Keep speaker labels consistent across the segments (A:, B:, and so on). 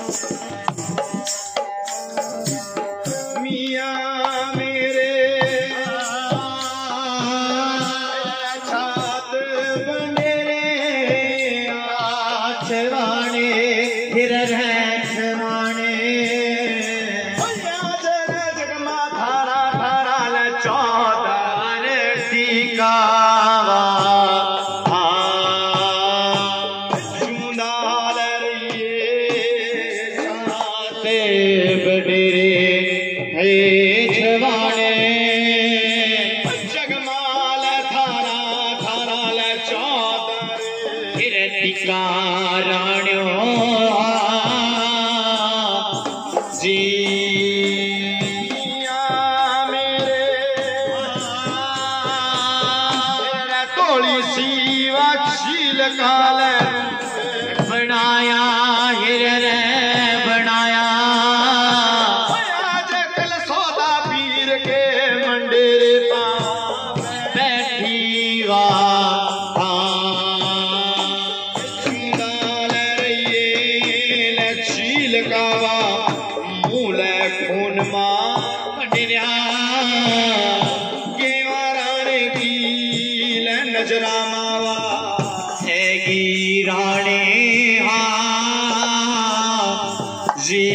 A: बनाया हिरन बनाया
B: जकल सौदा पीर के मंडेरे पा
A: बैठी
B: शील कावा मूल खून मां
A: मंडिया
B: राणे की नजरा मावा
A: हैगी राणे जी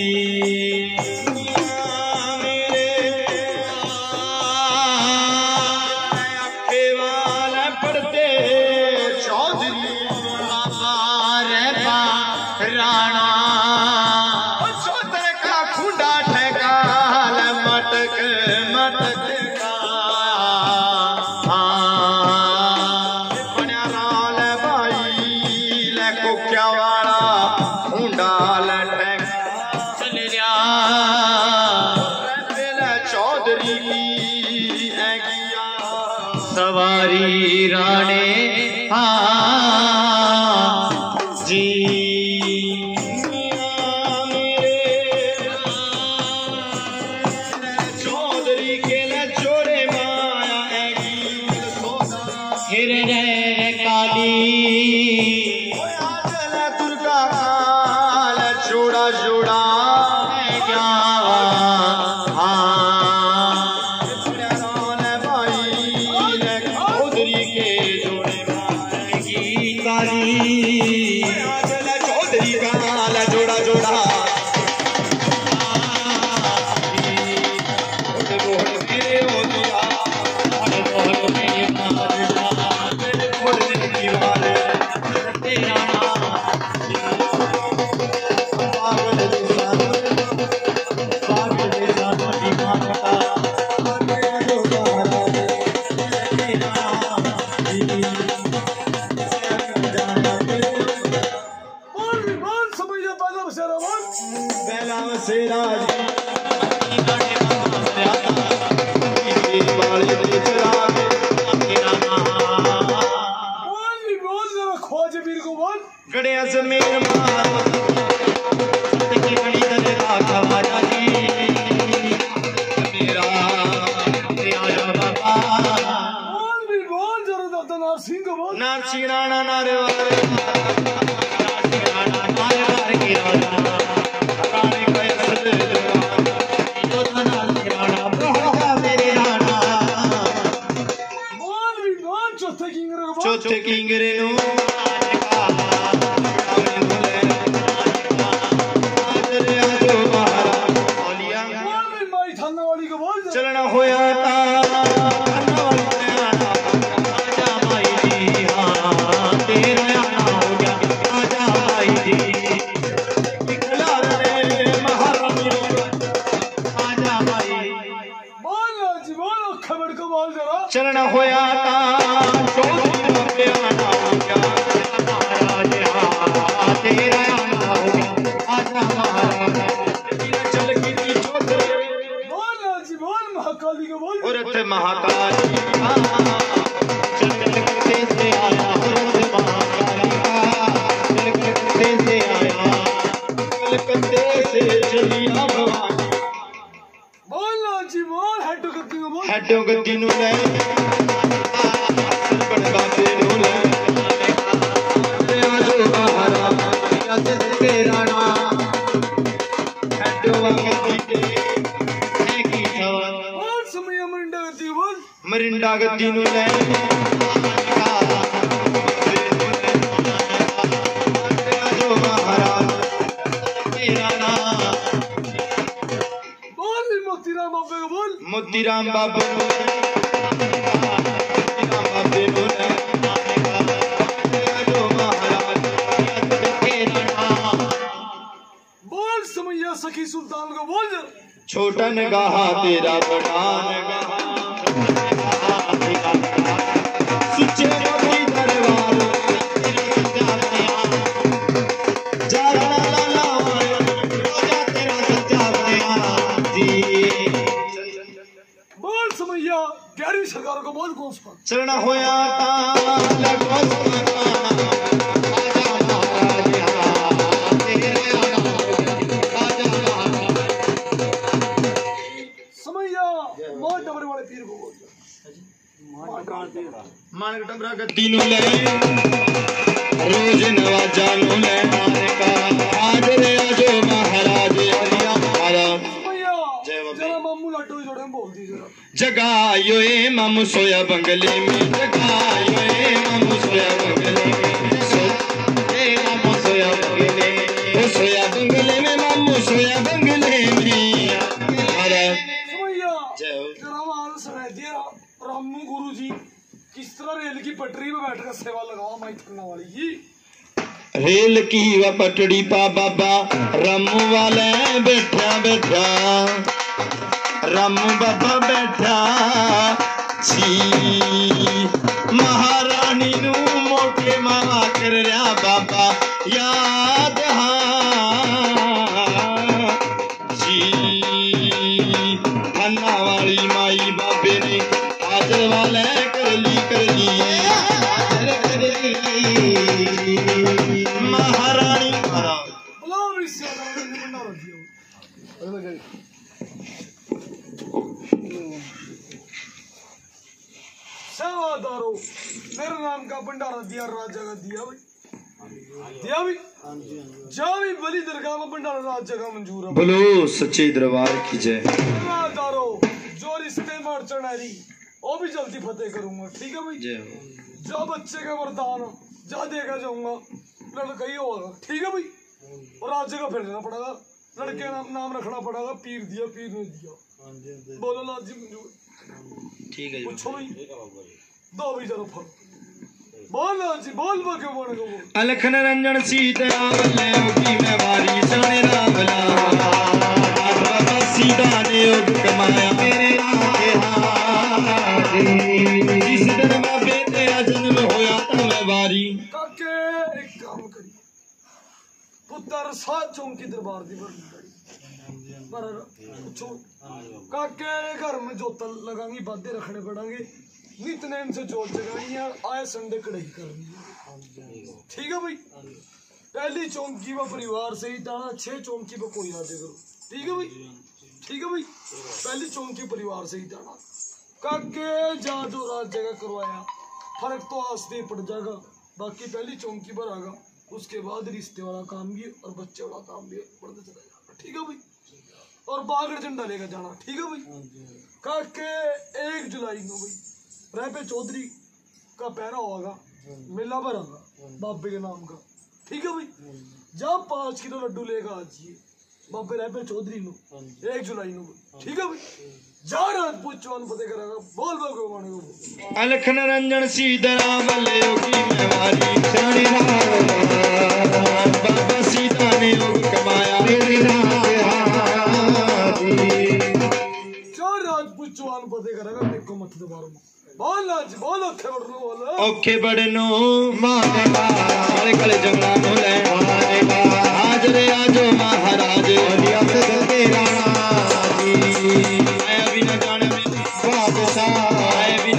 B: पढ़ते चौधरी
A: राणा
B: चौधर का खुंडा ठेकाल मटक मटक का बना राल भाई लको क्या वाला खुंडा लटक
A: चल जा
B: चौधरी की
A: सवारी राणे जी
B: चौधरी के जोड़े माया
A: हिरन काली
B: दुर्गा काल जोड़ा जोड़ा चौधरी काल जोड़ा जोड़ा गड़िया जमीन मार की बड़ी दरगाह खवाजा जी मेरा प्यारा बाबा
C: बोल जरा तो नरसिंह बोल
B: नरसिंह राणा नारे वाले
A: राणा नारे की राजा
B: रानी कैसे
A: जो धना राणा प्रभु मेरे राणा
C: बोल
B: चौथे किंगरे नु चलना होया
A: आजा भाई जी हाँ तेरा आना हो गया आजा भाई जी
B: महारानी
A: आजा भाई
C: बोल जी बोल खबर को बोल जरा
B: चलना होया चौधरी आना हो गया
A: महाराज हाँ तेरा आना हो गया आजा महाराज
B: चल की
C: महाकाली को बोल
B: औरत महाकाली
A: कलकत्ते से आया औरत महाकाली कलकत्ते से आया
B: कलकत्ते से चली भवानी
C: बोल जी बोल हेडो गद्दी को बोल
B: हेडो गद्दी नु ले बड़गाते नु ले आजो महाराज
A: के राणा
B: पिंडा गद्दी नू ले जो महाराज तेरा नाम
C: बोल मोतीराम बाबे को बोल
B: मोतीराम बाबे नू ले जो महाराज तेरा नाम
C: बोल समैया सखी सुल्तान को बोल
B: छोटा नगाहा तेरा बड़ा नगाहा सुच्चे मोती दरबार जा ला ला ला रोजा तेरा सच्चा बयान जी
C: बोल समैया ग्यारहवीं सरकार को बोल कौन सा
B: चरण होया लगो मानक टबरा गद्दी नू ले रोज नवाजा नू ले आज रे आजो महाराज हरिया मारा
C: जरा मामू लड्डू जोड़े बोल दी जरा
B: जगायो ए मामू सोया बंगले में जगायो ए मामू सोया बंगले में मामू सोया बंगले में सोया बंगले में मामू सोया बंगले में मारा
C: जरा माल सुना दिया रामू गुरु जी किस तरह रेल की पटरी पे बैठकर सेवा लगाओ माई थकना वाली जी
B: रेल की व पटड़ी पा बाबा रामू वाले बैठा बैठा रामू बाबा बैठा छी महारानी नू मोटे मावा कर रहा बाबा याद जी अन्ना वाली माई बाबे ने हाजर वाले कर ली महारानी
C: सेवादारो मेरे नाम का भंडारा दिया राज जगह दिया भाई जा भी बली दरगाह में भंडारा राज जगह मंजूर है
B: बोलो सच्चे दरबार की जय
C: सेवादारो जो रिश्ते में अड़चन आ रही वो भी जल्दी फतेह करूंगा ठीक है भाई जा बच्चे का वरदान जा देगा जाऊंगा लड़का ही होगा ठीक है भाई और आज जगह फिर लेना पड़ेगा लड़के नाम रखना पड़ेगा पीर दिया पीर ने दिया बोलो लाल जी मंजूर
B: ठीक है
C: पूछो भाई दो भी जरा फल बोल लाल जी बोल बाके बोने को बोल
B: अलखन रंजन सीताराम ले होगी मैं वारी जाने रावला बाबा सीता ने योग कमाया मेरे नाम के जिस दिन बाबे तेरा जन्म होया था मैं वारी
C: काके एक काम करी पुत्र साथ चौंकी दरबार दी पर पूछो काके घर में जोतल लगांगी बादे रखने पड़ेंगे नितनेम से जोत जगानी है आए संडे कढ़ाई करनी है ठीक है भाई पहली चौंकी में परिवार से ही डाला 6 चौंकी पे कोई आ जाएगा ठीक है भाई पहली चौंकी परिवार से ही डाला काके जा जो रात जगह करवाया फर्क तो आस्ते पड़ जाएगा बाकी पहली चौंकी पर आगा उसके बाद रिश्ते वाला काम भी और बच्चे वाला काम भी बढ़ते चला जाएगा ठीक है भाई और बागड़ झंडा लेकर जाना ठीक है भाई काके 1 जुलाई को भाई रहपे चौधरी का पैरा होगा मेला भरागा बाबे के नाम का ठीक है भाई जब 5 किलो लड्डू लेगा आजिए बाबे रहपे चौधरी नो 1 जुलाई नो ठीक है भाई जा राजपूत चौन पते करेगा बोल बाबे माने को
B: अलखन रंजन सीताराम ले होगी मैं वारी जाने बाबा सीता ने योग कमाया मेरे नाम के
C: जो राजपूत चौन पते करेगा देखो मत दबारो बोल आज बोल ओखे बड़नो बोल
B: ओखे बड़नो माने काले काले जंगला नो ले माने आज रे आजो महाराज हरिया से तेरा जी मैं अभी न जाने में बादशाह मैं भी न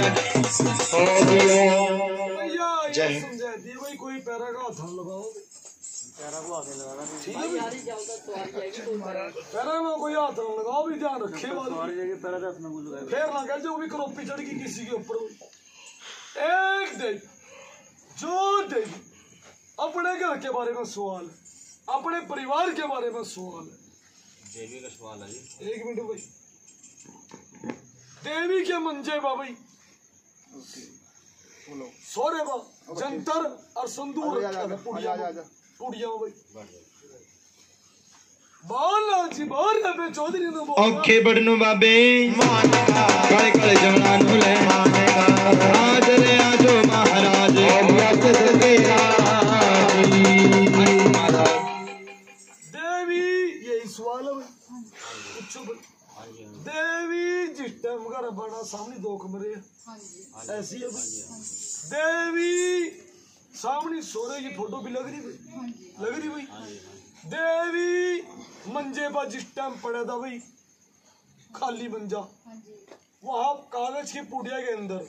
C: जय समझा दी भाई कोई पैरा का हाथ लगाओ पैरा को हाथ लगाना ठीक है यारी जल्द तो आ जाएगी तो पैरा में कोई हाथ लगाओ भी ध्यान रखे बात पैरा हाथ में बोल फिर ना कह जो भी करोपी चढ़ गई किसी के ऊपर एक दे जो दे अपने घर के बारे में सवाल अपने परिवार के बारे में सवाल है देवी का सवाल है 1 मिनट भाई देवी के मंजे बाबा सोरे बा जंतर और संदूर रखा था पुड़िया में भाई बोल जी बोल बे चौधरी ने बोल
B: औखे बड़नु बाबे काले काले जंगला नु ले आज रे आजो महाराज
C: देवी यही सवाल है पूछो देवी जिस टाइम घर बड़ा सामने दो कमरे ऐसी है देवी सामने सोरे की फोटो भी लग रही भाई देवी मंजे पर जिस टाइम पड़ा था भाई खाली मंजा वहां कागज की पुड़िया के अंदर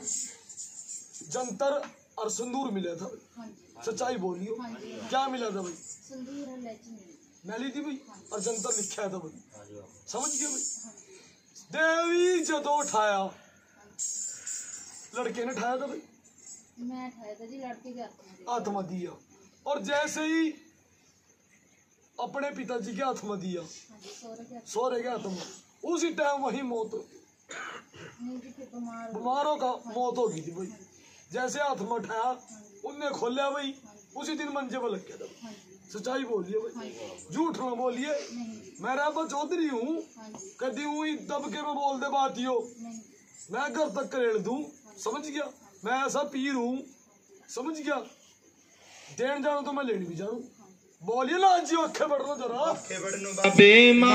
C: जंतर और संदूर मिला था सच्चाई बोलियो क्या मिला था भाई मैली थी भाई और जंतर लिखा था भाई समझ गए भाई देवी जदों उठाया लड़के ने उठाया था भाई
D: मैं उठाया था जी लड़के के
C: हाथ में दिया और जैसे ही अपने पिताजी के हाथ में दिया सोरे के हाथ में उसी टाइम वही मौत बीमारों का मौत हो गई थी भाई जैसे हाथ में उठाया उनने खोलिया भाई उसी दिन मंजे पर लग गया था सच्चाई बोलिए भाई झूठ ना बोलिए मैं राबा चौधरी हूँ कभी हूँ दबके में बोल दे बात यो मैं घर तक करेड़ दूं समझ गया मैं ऐसा पीर हूँ समझ गया देन जानो तो मैं लेने भी जानू बोलिए ना जी अखे बढ़ना जरा
B: बाबे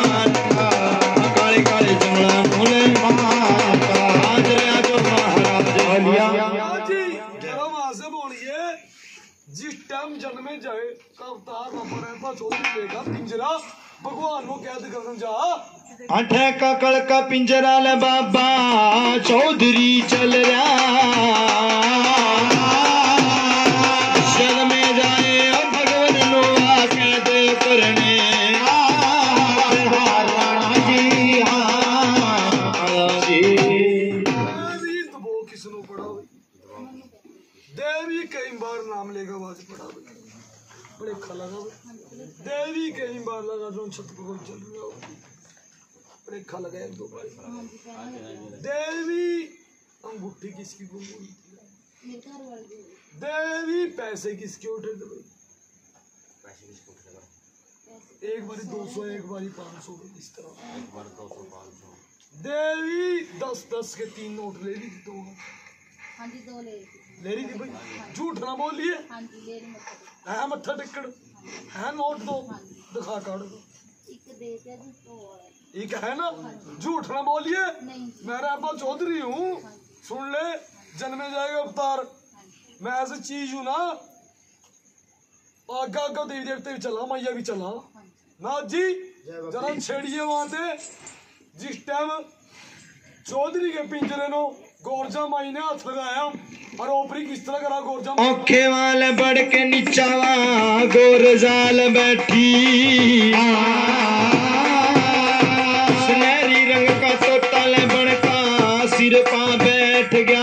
B: काले काले जंगला नु ले आज रे आजो महाराज
C: जी जरा वहां से बोलिए जिस टाइम जन्मे जाए अवतार बाबा चौधरी लेगा पिंजरा भगवान को कैद करने जा
B: अठे ककड़ का पिंजरा ले बाबा चौधरी चल रहा शर में जाए अब भगवान नो आके दे करने जी हाँ
C: देवी तो वो किसनो पड़ा देवी कई बार नाम लेगा आवाज पड़ा बड़े अच्छा लगा देवी कई बार लगा जो छत पर कोई चल रहा हो बड़े अच्छा लगा एक दो बार देवी अंगूठी किसकी गुम हुई थी देवी पैसे किसके उठे थे भाई एक बारी 200 एक बारी 500 इस तरह देवी 10-10 के 3 नोट ले ली थी तो ले रही थी भाई झूठ ना बोलिए है मत्था टिकड़ है नोट दो दिखा कार्ड दो एक है ना झूठ ना बोलिए मैं राबा चौधरी हूँ सुन ले जन्मे जाएगा अवतार मैं ऐसी चीज हूँ ना आगा आगा देवी देवते भी चला मैया भी चला ना जी जरा छेड़िए वहां से जिस टाइम चौधरी के पिंजरे नो गोरजा माई ने हाथ लगाया और ओपरी किस तरह करा गोरजा
B: औखे वाले बढ़ के नीचावा गोरजाल बैठी सुनहरी रंग का तोता ले बन का सिर पा बैठ गया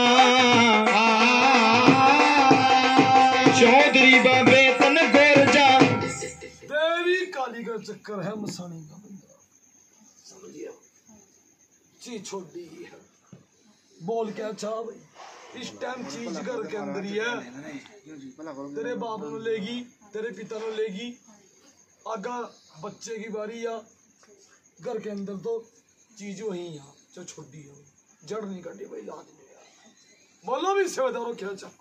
B: चौधरी बाबे तन गोरजा
C: देवी काली का चक्कर है मसानी का बंदा समझिए चीज छोड़ी है बोल क्या चाह भाई इस टाइम चीज घर के अंदर ही है तेरे बाप ने लेगी तेरे पिता ने लेगी आगा बच्चे की बारी या घर के अंदर तो चीज वही यहाँ जो छोटी है जड़ नहीं काटी भाई लाज में यार बोलो भी सेवादारों क्या चाह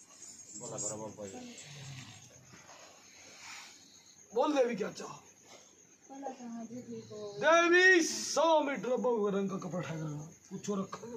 C: बोल देवी क्या चाह देवी 100 मीटर बहु रंग का कपड़ा ठहरा पूछो रखा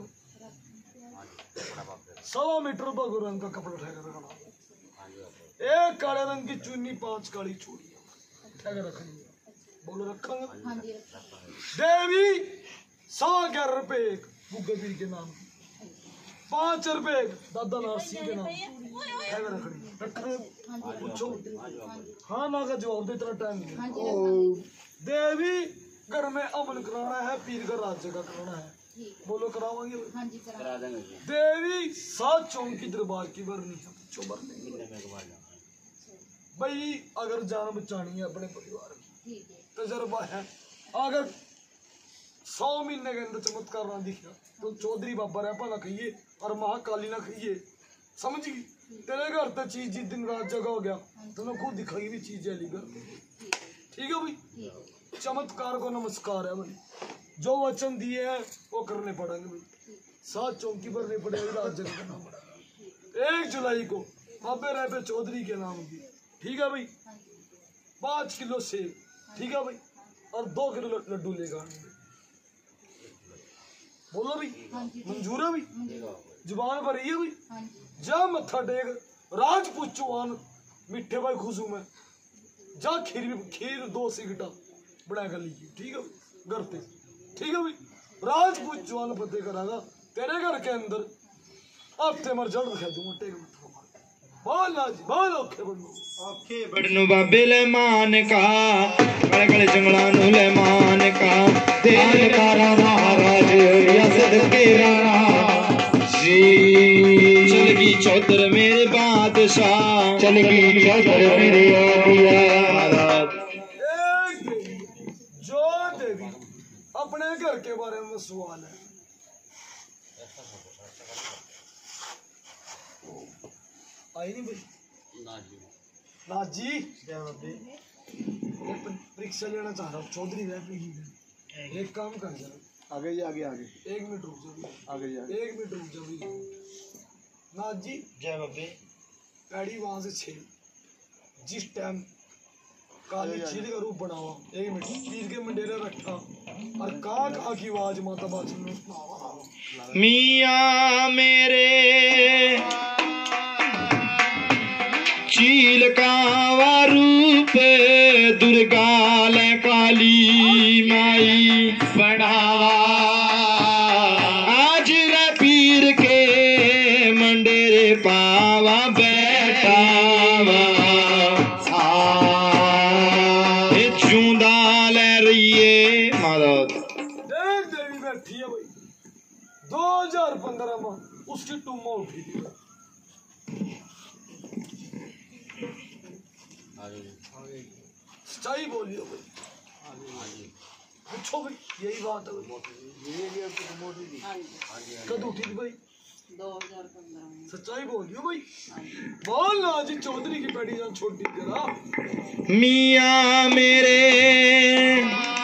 C: 100 मीटर बहु रंग का कपड़ा ठहरा रखना एक काले रंग की चुन्नी 5 काली चूड़ियां ठहरा रखनी बोलो रखा देवी 111 रुपए बुग्गे पीर के नाम 5 रुपए दादा नारसी के नाम ठहरा रखनी रखा पूछो हाँ ना का जवाब दे इतना टाइम नहीं देवी घर में अमन कराना है पीर का राज्य का कराना है बोलो करावांगे देवी 7 चौंकी दरबार की बरनी है पूछो बरनी भाई अगर जान बचानी है अपने परिवार की तजर्बा है अगर 100 महीने के अंदर चमत्कार ना दिखा तो चौधरी बाबा रह पाला कहिए और महाकाली ना खाइए, समझ गई? तेरे घर तो चीज जिस दिन रात जगह हो गया तुम्हें खुद दिखाई भी चीज है लीगर। ठीक है भाई, चमत्कार को नमस्कार है भाई, जो वचन दिए हैं वो करने पड़ेंगे भाई। 7 चौकी भरनी पड़ेगी, रात जगह करना पड़ेगा। 1 जुलाई को बाबे रहते चौधरी के नाम की, ठीक है भाई, 5 किलो सेब, ठीक है भाई, और 2 किलो लड्डू लेगा। बोलो भाई, मंजूर है भाई, जुबान पर रही है भाई। जा मत्था टेक, राजपूत चौहान मिठे भाई खुशू में जा, खीर 2 सिगटा बड़ा कर लीजिए, ठीक है भाई, घर पे, ठीक है भाई। राजपूत चौहान पते करागा तेरे घर के अंदर, हफ्ते मर जड़ रखा दूंगा, टेक बोल ना जी, बोल औखे बनो,
B: औखे बड़नू बाबे ले मान का, गड़गड़ जंगला नू ले मान का, तेल कारा महाराज यसद के राणा जी। चलगी चौधर मेरे बादशाह, चलगी चौधर मेरे आदिया।
C: जो देवी अपने घर के बारे में सवाल है, आई नहीं भाई? नाजी परीक्षा लेना चाह रहा हूँ, चौधरी वह एक काम कर जरा,
B: आगे जी आगे आगे
C: 1 मिनट रुक जाओ,
B: आगे जी
C: 1 मिनट रुक जाओ। नाजी
B: जय बाबे।
C: पैड़ी वहां से छेल, जिस टाइम काली चील का रूप बना हुआ, 1 मिनट पीर के मंडेरे रखा और कहाँ की आवाज माता बाचन में
B: मियाँ मेरे चील का रूप दुर्गा ले काली माई बढ़ावा, आज रे पीर के मंडेरे पावा बैठावा, चूंदा ले रही माता।
C: देख देवी बैठी है भाई, 2015 में उसकी टूमा उठी थी। सच्चाई बोलियो भाई, पूछो भाई, यही बात है भाई। कद उठी थी भाई?
D: 2015 में।
C: सच्चाई बोलियो भाई, बोल ना जी, चौधरी की पैड़ी जान छोटी करा।
B: मियाँ मेरे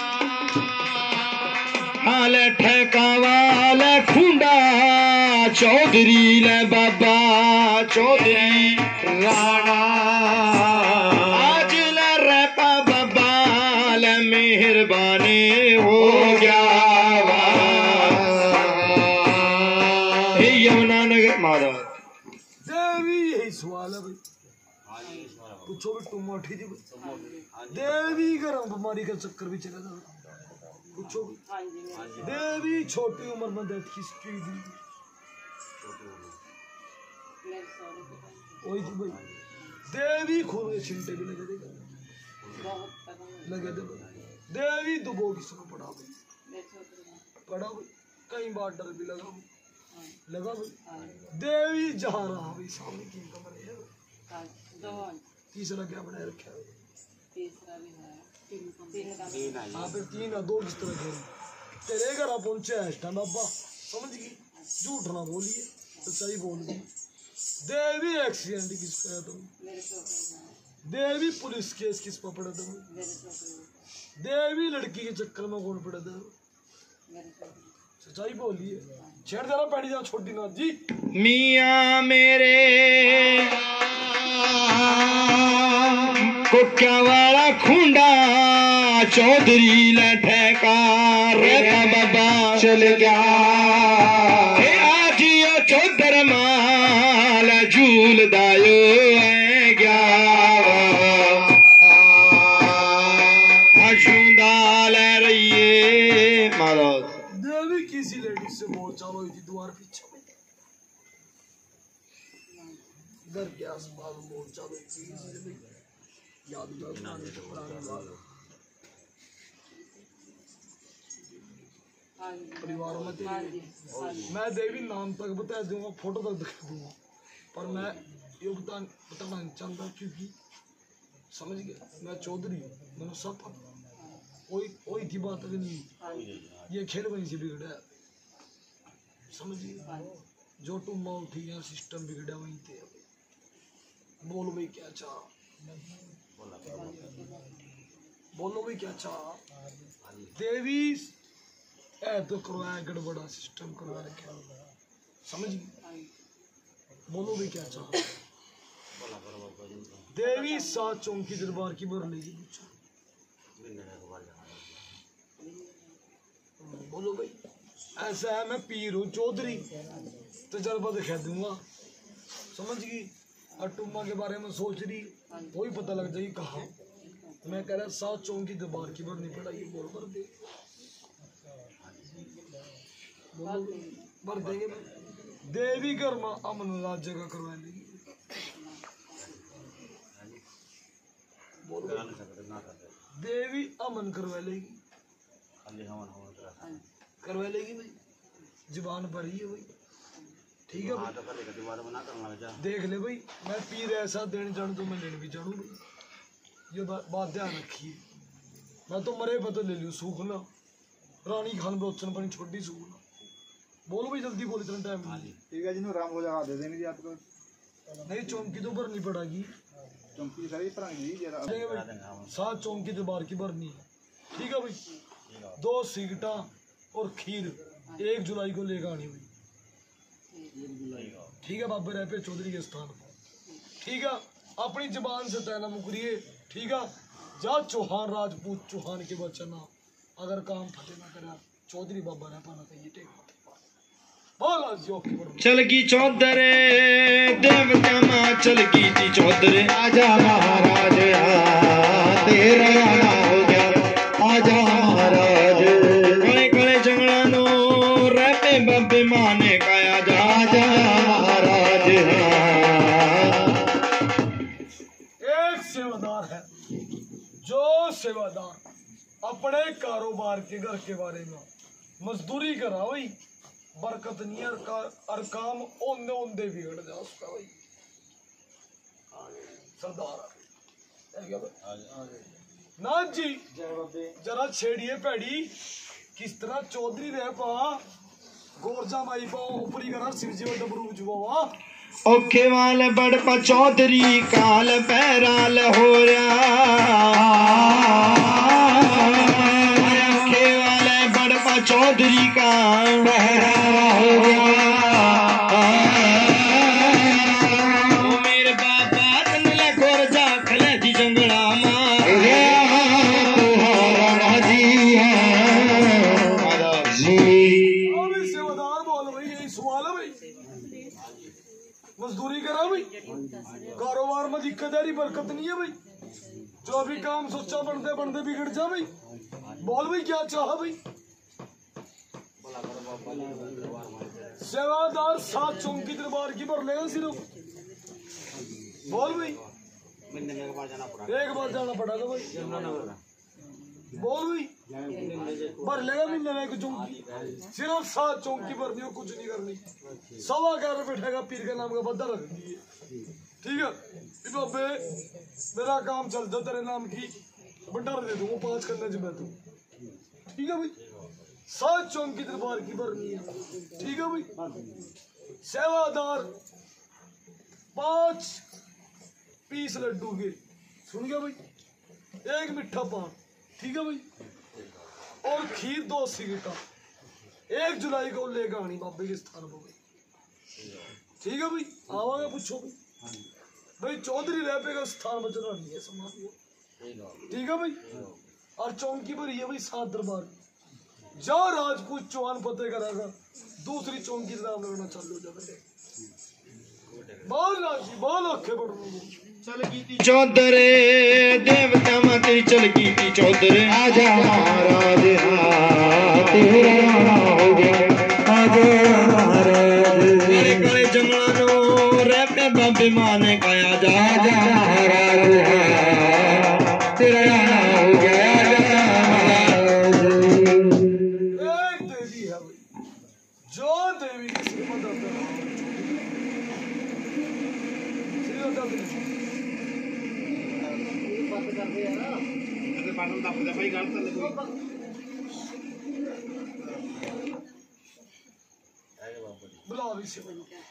B: हाल ठेका वाला खुंडा, चौधरी ले बाबा चौधरी राणा, आज ले रैपा बाबा ले मेहरबानी हो गया। यमुना नगर महाराज
C: देवी यही सवाल है भाई, पूछो भी टूमा उठी थी भाई? देवी गर्म बीमारी का चक्कर भी चला था, पूछो भी। देवी छोटी उम्र में डेथ की हिस्ट्री दी वही थी भाई। देवी खून के छिंटे भी लगे थे, लगे थे भाई। देवी दुबो किसी को पड़ा भाई, पड़ा भाई, कई बार डर भी लगा भाई, लगा भाई। देवी जहाँ रहा भाई, सामने की कमरे है, तीसरा क्या बनाए रखा है? हाँ फिर 3 है, 2 किस तरह खेल तेरे घर पहुंचे है बाबा, समझ गई? झूठ ना बोलिए, सच्चाई बोल दी। देवी एक्सीडेंट किस पे तुम? देवी पुलिस केस किस पर पड़ा तुम? देवी लड़की के चक्कर में कौन पड़ा था? सच्चाई बोलिए, छेड़ जरा पैड़ी जा छोटी नाथ जी।
B: मियाँ मेरे कुक्या वाला खुंडा, चौधरी लठेका रे बाबा चल गया, आज यो चौधर माल झूल दायो है गया, झूंदा ले रही है महाराज।
C: देवी किसी लेडीज से बहुत चालू हुई थी द्वार पीछे घर के आसपास बहुत चालू थी, याद परिवार में मैं देवी नाम तक बता दूंगा, फोटो तक दिखा दूंगा, पर मैं योगदान बताना नहीं चाहता क्योंकि समझ गया मैं चौधरी हूँ, मैंने सब कोई थी बात अभी नहीं, ये खेल वहीं से बिगड़ा, समझ गया। जो टुम्मा उठी है सिस्टम बिगड़ा वहीं थे। बोलो भाई क्या चाह, बोलो भाई क्या चाह। देवी ऐ तो करवाया गड़बड़ा सिस्टम करवा रखा, समझ गई। बोलो भाई क्या चाह। देवी 7 चौंकी दरबार की बर लेगी पूछो। बोलो भाई ऐसा है, मैं पीर हूँ चौधरी, तजर्बा दिखा दूंगा, समझ गई। और टुम्मा के बारे में सोच रही, वही पता लग जाएगी कहाँ। मैं कह रहा 7 चौंकी दरबार की बर नहीं पड़ा, ये बोल भर दे। बोलो भर देंगे। देवी घर में अमन राज्य का करवा लेगी। बोलो देवी अमन करवा लेगी, करवा लेगी भाई, जुबान पर ही है भाई, ठीक है भाई। देख ले भाई, मैं पीर ऐसा देने जानू तो मैं लेने भी जानू भाई, ये बात ध्यान रखिए। मैं तो मरे पता ले लियो सूखना, रानी खान बलोचन बनी छोटी सूखना। बोलो भाई जल्दी बोल, इतना टाइम नहीं।
E: ठीक है जी, राम हो जाएगा, दे देंगे जी आपको।
C: नहीं चौंकी तो भरनी पड़ेगी,
E: चौंकी सारी भराएंगे जी जरा।
C: 7 चौंकी दरबार की भरनी है, ठीक है भाई। 2 सिगटा और खीर 1 जुलाई को लेकर आनी हुई, ठीक है। बाबा रह पे चौधरी के स्थान पर, ठीक है। अपनी जबान से तैना मुकरिए, ठीक है। जा चौहान राजपूत चौहान के बचना, अगर काम फतेह ना करा चौधरी बाबा रह पाना कहिए टेक
B: चल की चौधर देवता माँ चल की थी चौधर।
A: आजा महाराज तेरा आना हो गया, आजा महाराज।
B: कले कले जंगला नो रहते बाबे माने काया जा,
A: आजा महाराज।
C: एक सेवादार है, जो सेवादार अपने कारोबार के घर के बारे में मजदूरी करा भाई, बरकत नहीं है और काम ओंदे ओंदे बिगड़ जा उसका भाई। सरदार ना जी जरा छेड़िए पैड़ी, किस तरह चौधरी रह पा गोरजा माई पा ऊपरी करा शिवजी में डबरू जुआ।
B: औखे वाल बड़पा चौधरी काल पैराल हो चौधरी का बहरा हो मेरे बाबा तनला गोरजा खले दी जंगला
C: सेवादार बोल भाई, यही सवाल है भाई। मजदूरी करा भाई, कारोबार में दिक्कत है, बरकत नहीं है भाई। जो भी काम सोचा बनते बनते बिगड़ जा भाई। बोल भाई क्या चाह भाई। सेवादार 7 चौंकी दरबार की भर लेगा सिर्फ। बोल भाई एक बार जाना पड़ेगा भाई। बोल भाई भर लेगा महीने में एक चौंकी, सिर्फ 7 चौंकी भरनी हो, कुछ नहीं करनी। 11.25 बैठेगा, पीर के नाम का बद्दा रख दीजिए, ठीक है। बाबे मेरा काम चल जाओ, तेरे नाम की भंडार दे दूंगा 5 करने जब तू, ठीक है भाई। 7 चौंकी दरबार की भरनी है, ठीक है भाई। सेवादार 5 पीस लड्डू के, सुन गया भाई। 1 मिठा पान, ठीक है भाई। और खीर 2 सिगटा 1 जुलाई को लेकर आनी बाबे के स्थान पर भाई, ठीक है भाई। आवागा पूछो भाई, चौधरी रह पे का स्थान पर चला नहीं है समाज, ठीक है भाई। और चौंकी भरी है भाई 7 दरबार। जा राजपूत चौहान पते करेगा, दूसरी चौंकी नाम लगना चालू जाए। बोल राजी बोल आखे बढ़
B: चल की थी चौधर देवता माँ तेरी चल की थी चौधर।
A: आजा महाराज तेरा आना हो गया, आजा महाराज।
B: कले कले जंगला नो रहते बाबे माने काया जा,
A: आजा महाराज तेरा आना हो गया, आजा महाराज।
C: एक देवी है भाई, जो देवी की श्रीमत
E: आएगा बाबू।
C: बुला भी से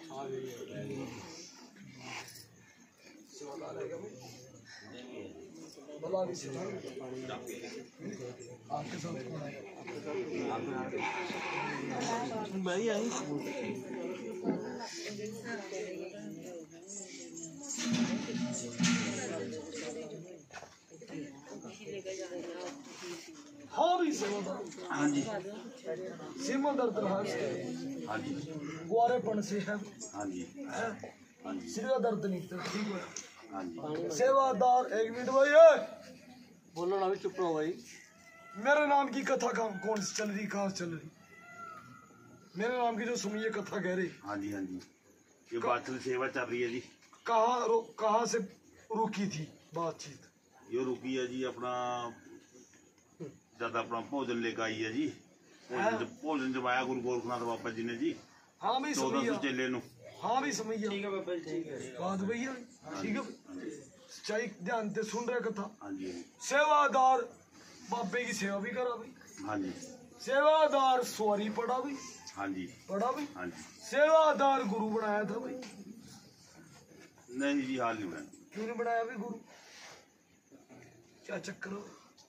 C: बुला भी से आपके साथ कौन है?
A: भाई आई
C: हाँ भी सेवादार
B: हाँ जी
C: सीमा दर्द रहा इसके
B: हाँ जी
C: गुआरेपन से है
B: हाँ जी
C: है?
B: हाँ जी
C: सिर का दर्द नहीं तो ठीक है
B: हाँ जी
C: सेवादार एक मिनट भाई ओए।
A: बोलो ना भी चुप रहो भाई
C: मेरे नाम की कथा कौन सी चल रही कहाँ से चल रही मेरे नाम की जो सुनिए कथा कह रही
B: हाँ जी हाँ जी ये बातचीत सेवा चल रही है जी
C: कहाँ से रुकी थी बातचीत
B: ये रुकी है जी अपना जब अपना भोजन लेकर आई है जी भोजन जमाया गुरु गोरखनाथ बाबा जी ने जी
C: हाँ भी
B: 1400
C: समझिया
B: चेले नु
C: हाँ भी समझिया ठीक है बाबा ठीक है बात भैया ठीक है सच्चाई ध्यान से सुन रहे कथा
B: हाँ जी
C: सेवादार बाबे की सेवा भी करा भाई
B: हाँ जी
C: सेवादार सवारी पड़ा भाई
B: हाँ जी
C: पड़ा भाई
B: हाँ जी
C: सेवादार गुरु बनाया था भाई
B: नहीं जी हाल नहीं बना
C: क्यों नहीं बनाया भाई गुरु क्या चक्कर हो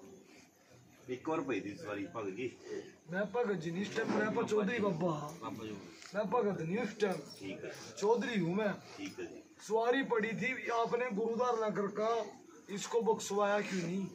B: एक और पई थी सवारी भगत जी
C: मैं भगत जी नहीं इस टाइम मैं चौधरी बाबा मैं भगत नहीं इस टाइम
B: ठीक है
C: चौधरी हूँ मैं
B: ठीक है जी
C: सवारी पड़ी थी आपने गुरुद्वार नगर का इसको बख्शवाया क्यों नहीं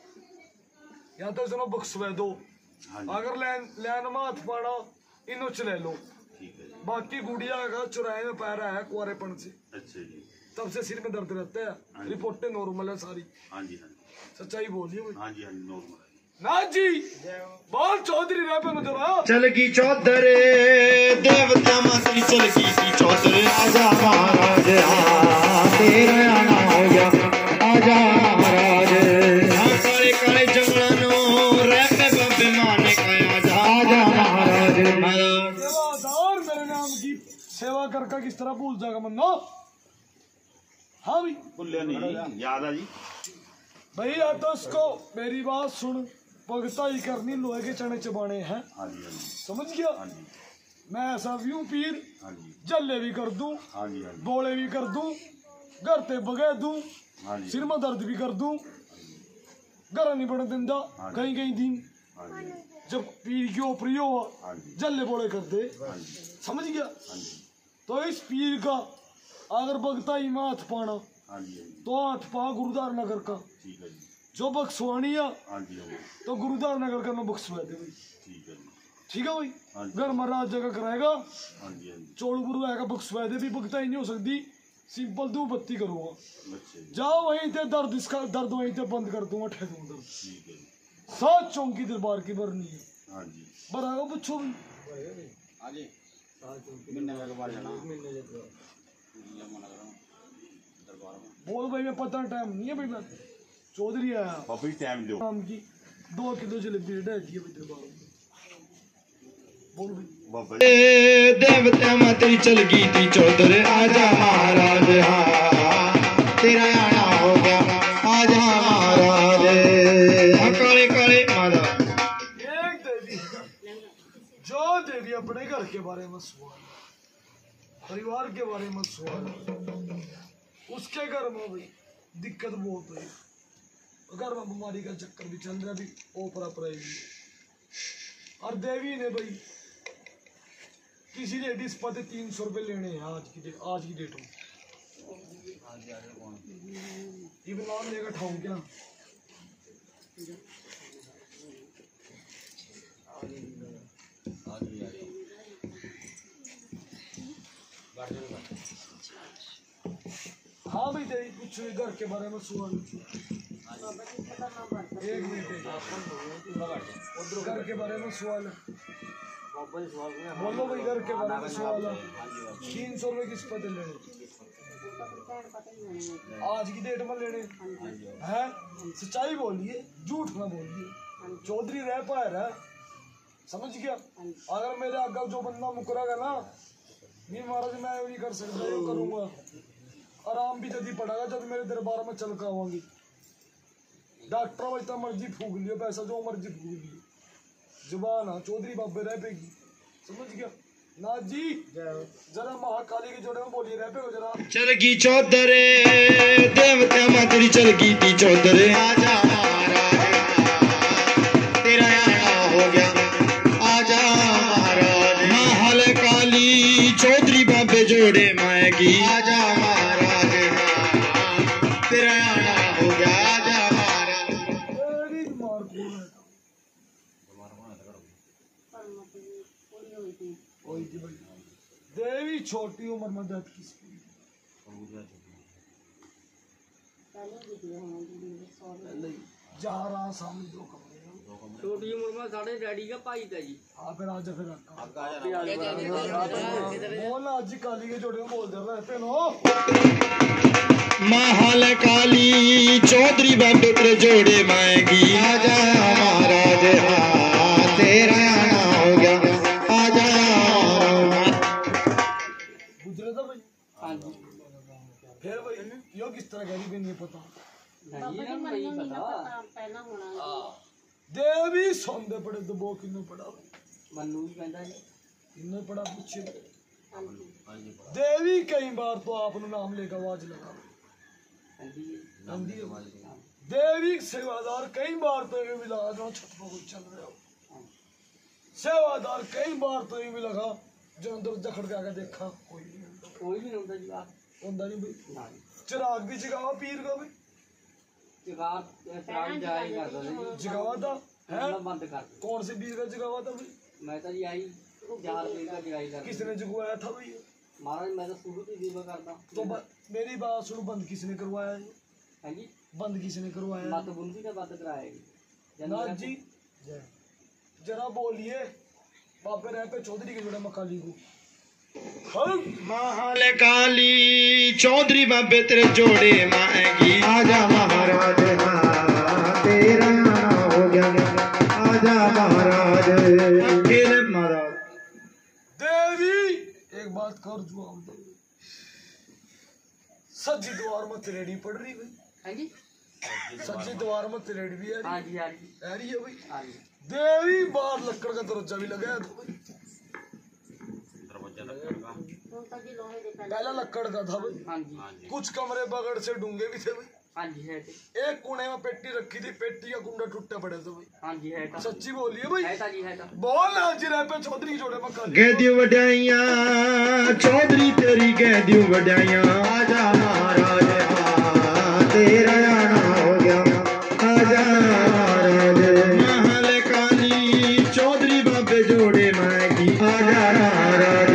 C: या तो सुनो बख्शवा दो
B: हाँ जी
C: अगर लैन में हाथ पाड़ा इनो चले लो
B: ठीक है जी
C: बाकी गुड़िया का चुराए में पैरा है कुआरेपन से
B: अच्छा जी
C: तब से सिर में दर्द रहता
B: हाँ
C: है
B: जी।
C: रिपोर्टें नॉर्मल है सारी
B: हाँ जी हाँ जी
C: सच्चाई बोलिए भाई
B: हाँ जी हाँ जी नॉर्मल है
C: ना जी बोल चौधरी रह पे मुझे
B: चल की चौधर देवता माती चल की चौधर आजा महाराज तेरा आना हो गया आजा महाराज काले काले जंगला नो रह पे बाबे माने का आजा महाराज
C: सेवादार मेरे नाम की सेवा करके किस तरह भूल जाएगा मन्नो हाँ भाई
B: भूलिया नहीं याद आ जी
C: भैया तो उसको मेरी बात सुन भगताई करनी लोहे के चने चबाने हैं
B: हाँ जी हाँ जी
C: समझ गया
B: हाँ जी
C: मैं ऐसा व्यू पीर
B: हाँ जी
C: जल्ले भी कर दूं
B: हाँ जी हाँ जी
C: बोले भी कर दूं घर ते बगे दूं
B: हाँ जी
C: सिर में दर्द भी कर दूं घर नहीं बढ़ने दिंदा
B: हाँ जी।
C: कहीं कहीं दिन
B: हाँ जी
C: जब पीर की ओपरी हो
B: हाँ जी
C: जल्ले बोले कर दे
B: हाँ जी
C: समझ गया
B: हाँ जी
C: तो इस पीर का अगर भगताई में हाथ पाना
B: हाँ जी
C: तो हाथ पा गुरुद्वार नगर का
B: ठीक है जी
C: जो बख्शवानी है
B: हाँ जी हाँ जी
C: तो गुरुद्वार नगर का मैं बख्शवा दे भाई
B: ठीक है जी
C: ठीक है भाई
B: हाँ जी
C: घर महाराज जगह कराएगा
B: हाँ जी हाँ जी
C: चोड़ गुरु आएगा बख्शवा दे भी भगताई नहीं हो सकती सिंपल दो बत्ती करूंगा
B: अच्छा जी
C: जाओ वहीं ते दर्द इसका दर्द वहीं ते बंद कर दूंगा ठह दूंगा दर्द
B: ठीक है जी
C: सात चौंकी दरबार की भरनी है
B: हाँ जी
C: बरागा पूछो भी बोल भाई मैं पता टाइम नहीं है भाई मैं चौधरी आया
B: बाबा जी टाइम लो
C: नाम की 2 किलो जलेबी ढह की है भाई दरबार में बोल भाई
B: बाबा देवता माती चल गई थी चौधर आजा महाराज तेरा आना हो गया आजा महाराज काले काले माता
C: एक देवी जो देवी अपने घर के बारे में सवाल परिवार के बारे में सवाल उसके घर में भाई दिक्कत बहुत है घर में बीमारी का चक्कर भी चल रहा है अभी ओपरा पड़ेगी और देवी ने भाई किसी लेडीज पर 300 रुपये लेने हैं आज की डेट में ये नाम लेकर ठाऊं क्या हाँ भाई देवी कुछ घर के बारे में सवाल एक मिनट घर के बारे में सवाल है बोलो भाई घर के बारे में सवाल है 300 रुपये किस पते लेने आज की डेट में लेने हैं सच्चाई बोलिए झूठ ना बोलिए चौधरी रह पाए रहा समझ गया अगर मेरे आगे जो बंदा मुकरेगा ना नहीं महाराज मैं नहीं कर सकता ये करूंगा आराम भी जल्दी पड़ेगा जब मेरे दरबार में चल कर आऊंगी डॉक्टर बचता मर्जी फूक लियो पैसा जो मर्जी फूक लियो जुबान चौधरी बाबे रह पेगी समझ गया ना जी जरा महाकाली के जोड़े में बोलिए रह पे हो जरा।
B: चल की चौधरे देवता मातरी चल की थी चौधरे
A: आजा महाराज तेरा आना हो गया आजा महाराज
B: महल काली चौधरी बाबे जोड़े माएगी
A: आजा महाराज तेरा आना हो गया आजा महाराज
C: तेरी मार कौन है ओए जी भाई देवी छोटी उम्र में डेथ किसकी जा रहा सामने दो कमरे हैं।
F: छोटी उम्र में साढ़े डैडी का भाई था जी।
C: हाँ फिर आज फिर बोल आज काली के जोड़े में बोल दे रहे पे नो
B: महल काली चौधरी बाबे तेरे जोड़े माएगी
A: आजा महाराज तेरा आना हो गया आजा
C: गुजरे था भाई।
F: हाँ जी
C: फिर भाई यो किस तरह गरीब नहीं पता
F: नहीं ना नहीं पता
C: देवी सौंदे पड़े तो वो किन्ने पड़ा
F: मन्नू भी कहता है
C: किन्ने पड़ा पूछे देवी कई बार तो आपने नाम लेकर आवाज लगा नंदी देवी सेवादार कई बार तो ये भी लगा जो छत पर चल रहे हो सेवादार कई बार तो ये भी लगा जो अंदर जखड़ के आके देखा कोई नहीं
F: कोई भी नहीं होता जी आप
C: होता नहीं भाई
F: ना
C: चिराग भी जगावा पीर का भाई
F: चिराग जाए करता था
C: जगावा था है
F: बंद कर
C: कौन से पीर का जगावा था भाई
F: मैं तो जी आई 4 रुपए का जगाई कर
C: किसने जगवाया था भाई
F: महाराज मैं तो शुरू से सेवा करता
C: तो मेरी बात सुनो बंद किसने करवाया है
F: है जी
C: बंद किसने करवाया है
F: मत बुंदी ने बात कराएगी
C: नाथ जी जरा बोलिए बाबे रह पे चौधरी के जोड़े मकाली को
B: महल काली चौधरी बाबे तेरे जोड़े माएगी
A: आजा महाराज तेरा आना हो गया आजा महाराज
B: खेल महाराज
C: देवी एक बात कर जवाब दे सज्जी द्वार में तिरेड़ी पड़ रही भाई
F: है जी
C: सज्जी द्वार में तिरेड़ी भी आ
F: हाँ
C: रही
F: जी हाँ जी
C: आ रही है भाई
F: हाँ जी
C: देवी बाहर लकड़ का दरवाजा भी लगाया था भाई पहला लकड़ का था भाई
F: हाँ जी
C: कुछ कमरे बगड़ से डूंगे भी थे भाई
F: हाँ जी है
C: एक कोने में पेटी रखी थी पेटी का कुंडा टूटा पड़े थे भाई
F: हाँ जी है
C: सच्ची बोलिए भाई
F: है जी है
C: बोल ना जी रह पे चौधरी के जोड़े मकाली
B: गैदियो वड्याइया चौधरी तेरी गैदियो वड्याइया
A: आजा महाराज तेरा आना हो गया आजा महाराज
B: महल काली चौधरी बाबे जोड़े माएगी
A: आजा महाराज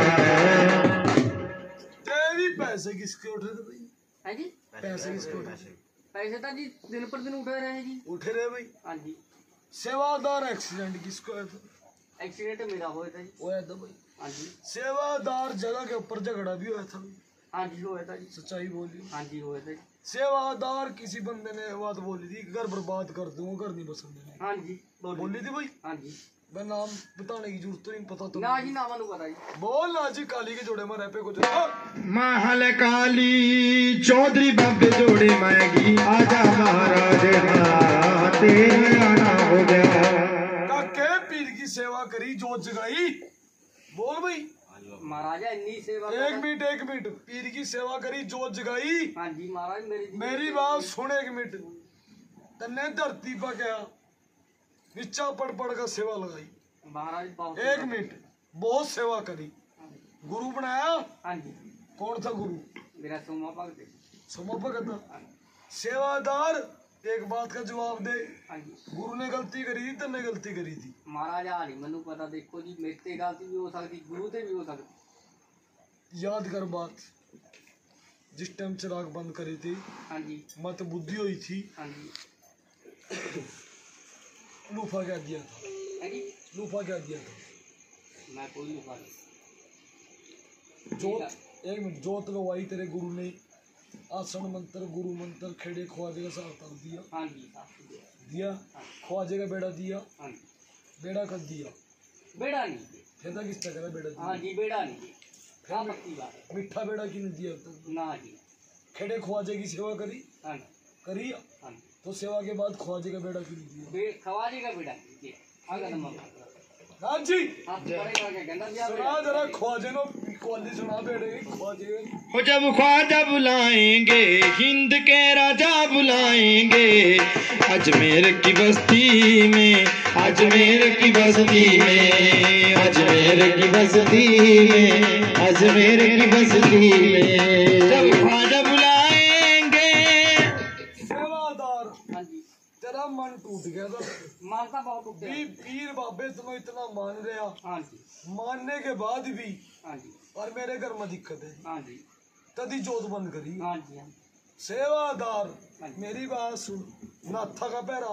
C: देवी पैसे किसके उठे थे भाई
F: है जी
C: पैसे किसके उठे थे
F: पैसे तो जी दिन पर दिन उठे रहे जी
C: उठे रहे भाई
F: हाँ जी
C: सेवादार एक्सीडेंट किसको आया था
F: एक्सीडेंट मेरा हुआ था जी
C: हुआ था भाई
F: हाँ जी
C: सेवादार जगह के ऊपर झगड़ा भी हुआ था भाई
F: हाँ जी हुआ था जी
C: सच्चाई बोली
F: हाँ जी हुआ था जी
C: सेवादार किसी बंदे ने बात बोली थी घर बर्बाद कर दूंगा घर नहीं बसन देने
F: हाँ जी
C: बोली थी भाई
F: हाँ जी
C: मैं नाम बताने की जरूरत तो नहीं पता तो
F: ना जी ना मनु पता जी
C: बोल ना जी काली के जोड़े में रह पे कुछ
B: महल काली चौधरी बाबे जोड़े माएगी
A: आजा महाराज तेरा आना हो गया
C: काके पीर की सेवा करी जोत जगाई बोल भाई
F: महाराजा इन्नी सेवा
C: एक मिनट पीर की सेवा करी जोत जगाई
F: हाँ जी महाराज
C: मेरी बात सुन एक मिनट तन्ने धरती पर गया नीचा पड़ पड़ कर सेवा लगाई
F: महाराज बहुत
C: एक मिनट बहुत सेवा करी गुरु बनाया
F: हाँ जी
C: कौन था गुरु
F: मेरा सोमा भगत
C: सोमा भगत था सेवादार एक बात का जवाब दे
F: हाँ जी
C: गुरु ने गलती करी थी तन्ने गलती करी थी
F: महाराज हाली मनु पता देखो जी मेरे से गलती भी हो सकती गुरु से भी हो सकती
C: याद कर बात जिस टाइम चिराग बंद करी थी
F: हाँ जी
C: मत बुद्धि हुई थी
F: हाँ जी
C: लूफा क्या दिया था
F: है जी
C: लूफा क्या दिया था
F: मैं कोई नहीं पा
C: जोत एक मिनट जोत लगवाई तेरे गुरु ने आसन मंत्र गुरु मंत्र खेड़े ख्वाजे का साथ दिया
F: हाँ जी साफ दिया।
C: दिया ख्वाजे का बेड़ा दिया
F: हाँ जी
C: बेड़ा कर दिया
F: बेड़ा नहीं
C: फिर तक किस तरह बेड़ा
F: हाँ
C: दिया
F: जी बेड़ा नहीं हाँ पक्की बात है
C: मिठा बेड़ा क्यों नहीं दिया तक
F: ना जी
C: खेड़े ख्वाजे की सेवा करी
F: हाँ
C: करी
F: हाँ
C: तो सेवा के बाद ख्वाजे का बेड़ा क्यों नहीं दिया
F: खवाजे का बेड़ा नहीं जी आगे नंबर
C: हाँ जी
F: हाथ बड़े करके कहना जी
C: सुना जरा ख्वाजे नो कवाली सुना बेटे ख्वाजे
B: हो जब ख्वाजा बुलाएंगे हिंद के राजा बुलाएंगे अजमेर की बस्ती में अजमेर की बस्ती में अजमेर की बस्ती में अजमेर की बस्ती में जब ख्वाजा बुलाएंगे
C: सेवादार
F: हाँ जी
C: तेरा मन टूट गया था
F: मानता बहुत उठे
C: पीर बाबे तुम्हें इतना मान रहा
F: हाँ जी
C: मानने के बाद भी
F: हाँ जी
C: और मेरे घर में दिक्कत है
F: हाँ जी
C: तभी जोत बंद करी
F: हाँ जी हाँ
C: सेवादार मेरी बात सुन नाथा का पैरा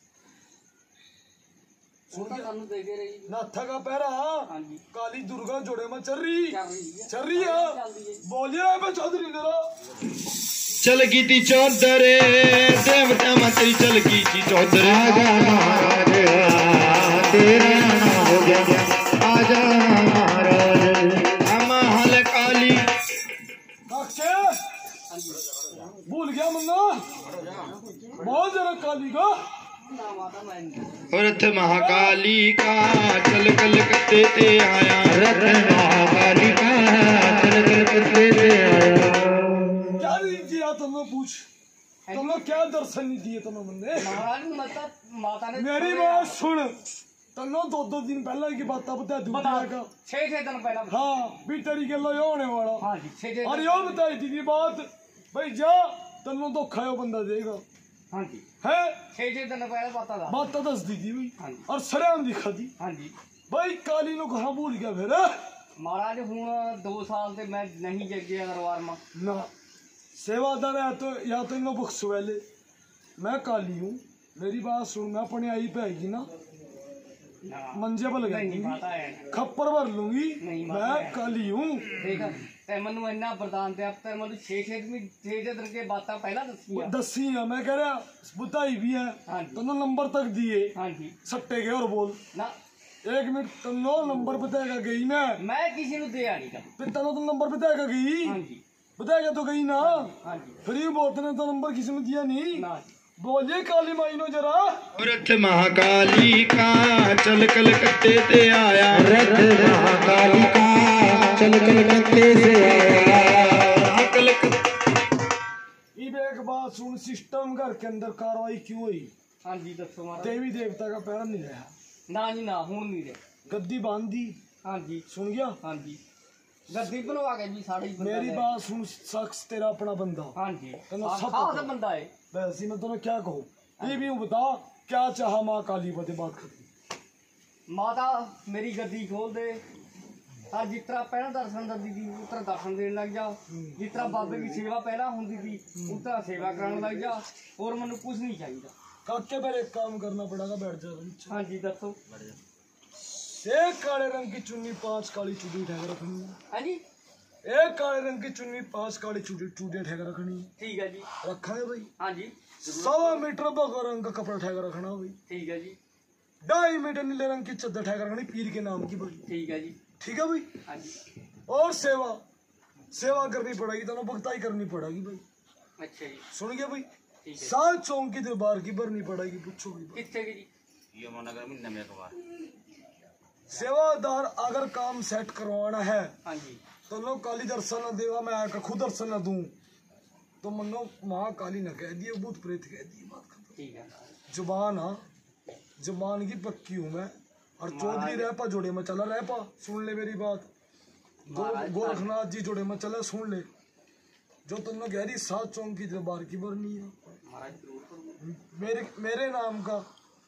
C: सुन
F: तो
C: गया
F: सानू देखे रही
C: नाथा का पैरा
F: हाँ जी
C: काली दुर्गा जोड़े में चल रही
F: चल रही है
C: है बोलिए मैं चौधरी मेरा
B: चल गई थी चौधर देवता मंत्री चल गई थी चौधर आजा महाराज तेरा नाम हो गया आजा महाराज महल काली
C: अक्षय
F: हाँ जी
C: भूल गया मुन्ना बहुत जरा काली का
F: नाम आता मैं
B: रथ महाकाली का चल कलकत्ते से आया रथ महाकाली का चल कलकत्ते से आया
C: क्या नहीं किया तुमने पूछ तुमने क्या दर्शन नहीं दिए तुम्हें मुन्ने
F: महाराज मतलब माता ने
C: मेरी बात सुन तन्नो दो दिन पहले की बात बता दूं
F: बता
C: का
F: 6 दिन पहला
C: हाँ भी तेरी गलो यो होने वाला
F: हाँ जी 6
C: और यो बताई थी बात भाई जा तन्नो तो खायो बंदा देगा
F: हाँ जी
C: है
F: 6 दिन पहले पता था
C: बात तो दस दी थी भाई
F: हाँ जी
C: और सरेआम दिखा दी
F: हाँ जी
C: भाई काली नो कहा भूल गया फिर
F: महाराज हूँ 2 साल से मैं नहीं जग गया दरबार में
C: ना सेवादार या तो इन बुक्स वाले मैं काली हूँ मेरी बात सुन मैं अपनी आई पे आएगी ना मंजे पर लगा
F: नहीं पता है
C: खप्पर भर लूंगी
F: नहीं,
C: मैं
F: है।
C: काली हूँ
F: देखा ते मनु इन्ना वरदान ते अब ते मनु 6 दिन के बातें पहला दसिया
C: दसी है मैं कह रहा बुताई भी है
F: हाँ जी
C: तनो नंबर तक दिए
F: हाँ जी
C: सट्टे के और बोल
F: ना
C: 1 मिनट तनो नंबर बताएगा गई मैं
F: किसी को दिया नहीं कभी
C: फिर तनो तो नंबर बताएगा गई
F: हाँ जी
C: बताएगा तो गई ना
F: हाँ जी
C: फिर ही बोलते ने तो नंबर किसी ने दिया नहीं
F: ना
C: बोलिए काली माई नो जरा
B: रथ महाकाली का चल कलकत्ते से आया रथ महाकाली का चल कलकत्ते से आया
C: इब एक बात सुन सिस्टम घर के अंदर कार्रवाई क्यों हुई
F: हाँ जी दसो महाराज
C: देवी देवता का पैरा नहीं रहा
F: ना जी ना हूं नहीं रहे
C: गद्दी बांध दी
F: हाँ जी
C: सुन गया
F: हाँ जी गद्दी बनवा के जी साढ़े ही बंदा
C: मेरी
F: है।
C: बात सुन शख्स तेरा अपना बंदा
F: हाँ जी
C: तनो सब
F: खास
C: पता।
F: बंदा है
C: वैसे मैं तुम्हें क्या कहूँ ये भी हूँ बता क्या चाहा माँ काली बदे बात कर
F: माता मेरी गद्दी खोल दे आज जितना पहला दर्शन दी थी उतना दर्शन देने लग जा जितना बाबे की सेवा पहला होती थी उतना सेवा कराने लग जा और मैंने कुछ नहीं चाहिए
C: काके पर एक काम करना पड़ेगा बैठ जा
F: हाँ जी दसो
C: एक काले रंग की चुन्नी 5 काली चूड़ी ठहर रखनी है
F: हाँ जी
C: एक काले रंग की चुन्नी 5 काली चूड़ी ठहर रखनी है
F: ठीक है जी
C: रखा है भाई
F: हाँ जी
C: 1.25 मीटर बगा रंग का कपड़ा ठहर रखना भाई
F: ठीक है जी
C: 2.5 मीटर नीले रंग की चद्दर ठहर रखनी पीर के नाम की भाई
F: ठीक है जी
C: ठीक है भाई
F: हाँ जी
C: और सेवा करनी पड़ेगी तो भुगताई करनी पड़ेगी भाई
F: अच्छा जी
C: सुन गया भाई
F: ठीक है
C: 7 चौक की दरबार की भरनी पड़ेगी पूछोगी भाई।
F: कितने की जी
C: सेवादार अगर काम सेट करवाना है
F: हाँ जी
C: तो लोग काली दर्शन न देवा मैं आकर खुद दर्शन न दूं तो मनो महाकाली न कह दिए भूत प्रेत कह दिए बात खत्म।
F: ठीक है
C: जुबान हाँ जुबान की पक्की हूँ मैं और चौधरी रह पा जोड़े में चला रह पा सुन ले मेरी बात गोरखनाथ जी जोड़े में चला सुन ले जो तुमने कह रही 7 चौक की दरबार की भरनी है
F: महाराज जरूर करूँगा।
C: मेरे नाम का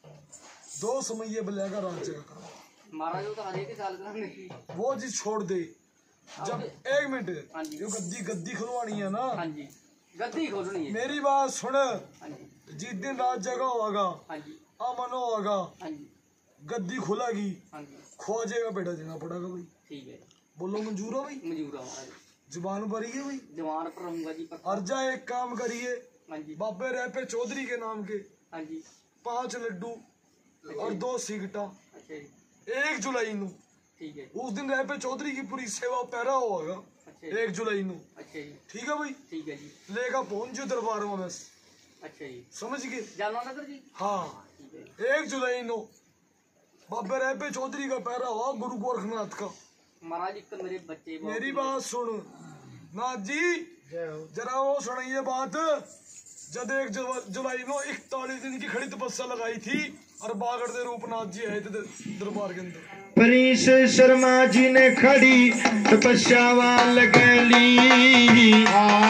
C: 2 समय बलेगा राज्य का काम
F: महाराज वो तो हर एक साल का नहीं
C: वो चीज छोड़ दे जब 1 मिनट
F: हाँ जी।
C: ये गद्दी खुलवानी है ना
F: हाँ जी गद्दी खोलनी है
C: मेरी बात सुन
F: हाँ जी
C: जिस दिन रात जगह होगा
F: हाँ जी
C: अमन होगा
F: हाँ जी
C: गद्दी खुलेगी
F: हाँ जी
C: ख्वाजे का बेटा देना पड़ेगा भाई
F: ठीक है
C: बोलो मंजूर हो भाई
F: मजूर है महाराज
C: जुबान भरी है भाई
F: जवान पर रहूंगा जी पर
C: और जा एक काम करिए
F: हाँ जी
C: बाबे रह पे चौधरी के नाम के
F: हाँ जी
C: 5 लड्डू और 2 सिगटा
F: अच्छा जी
C: 1 जुलाई नू
F: ठीक है
C: उस दिन रह पे चौधरी की पूरी सेवा पैरा होगा
F: अच्छा जी
C: 1 जुलाई नू
F: अच्छा जी
C: ठीक है भाई
F: ठीक है जी
C: लेगा पहुंच जो दरबार में बस
F: अच्छा जी
C: समझ गए
F: जाना नगर जी
C: हाँ
F: ठीक है
C: 1 जुलाई नो बाबे रहबे चौधरी का पैरा हुआ गुरु गोरखनाथ का।
F: महाराज एक तो मेरे बच्चे बहुत
C: मेरी बात सुन नाथ जी, जरा वो सुनिए बात। जब 1 जुलाई में 41 दिन की खड़ी तपस्या लगाई थी और बागड़ दे रूपनाथ जी आए थे दरबार के अंदर।
B: परीश शर्मा जी ने खड़ी तपस्या वाल गली,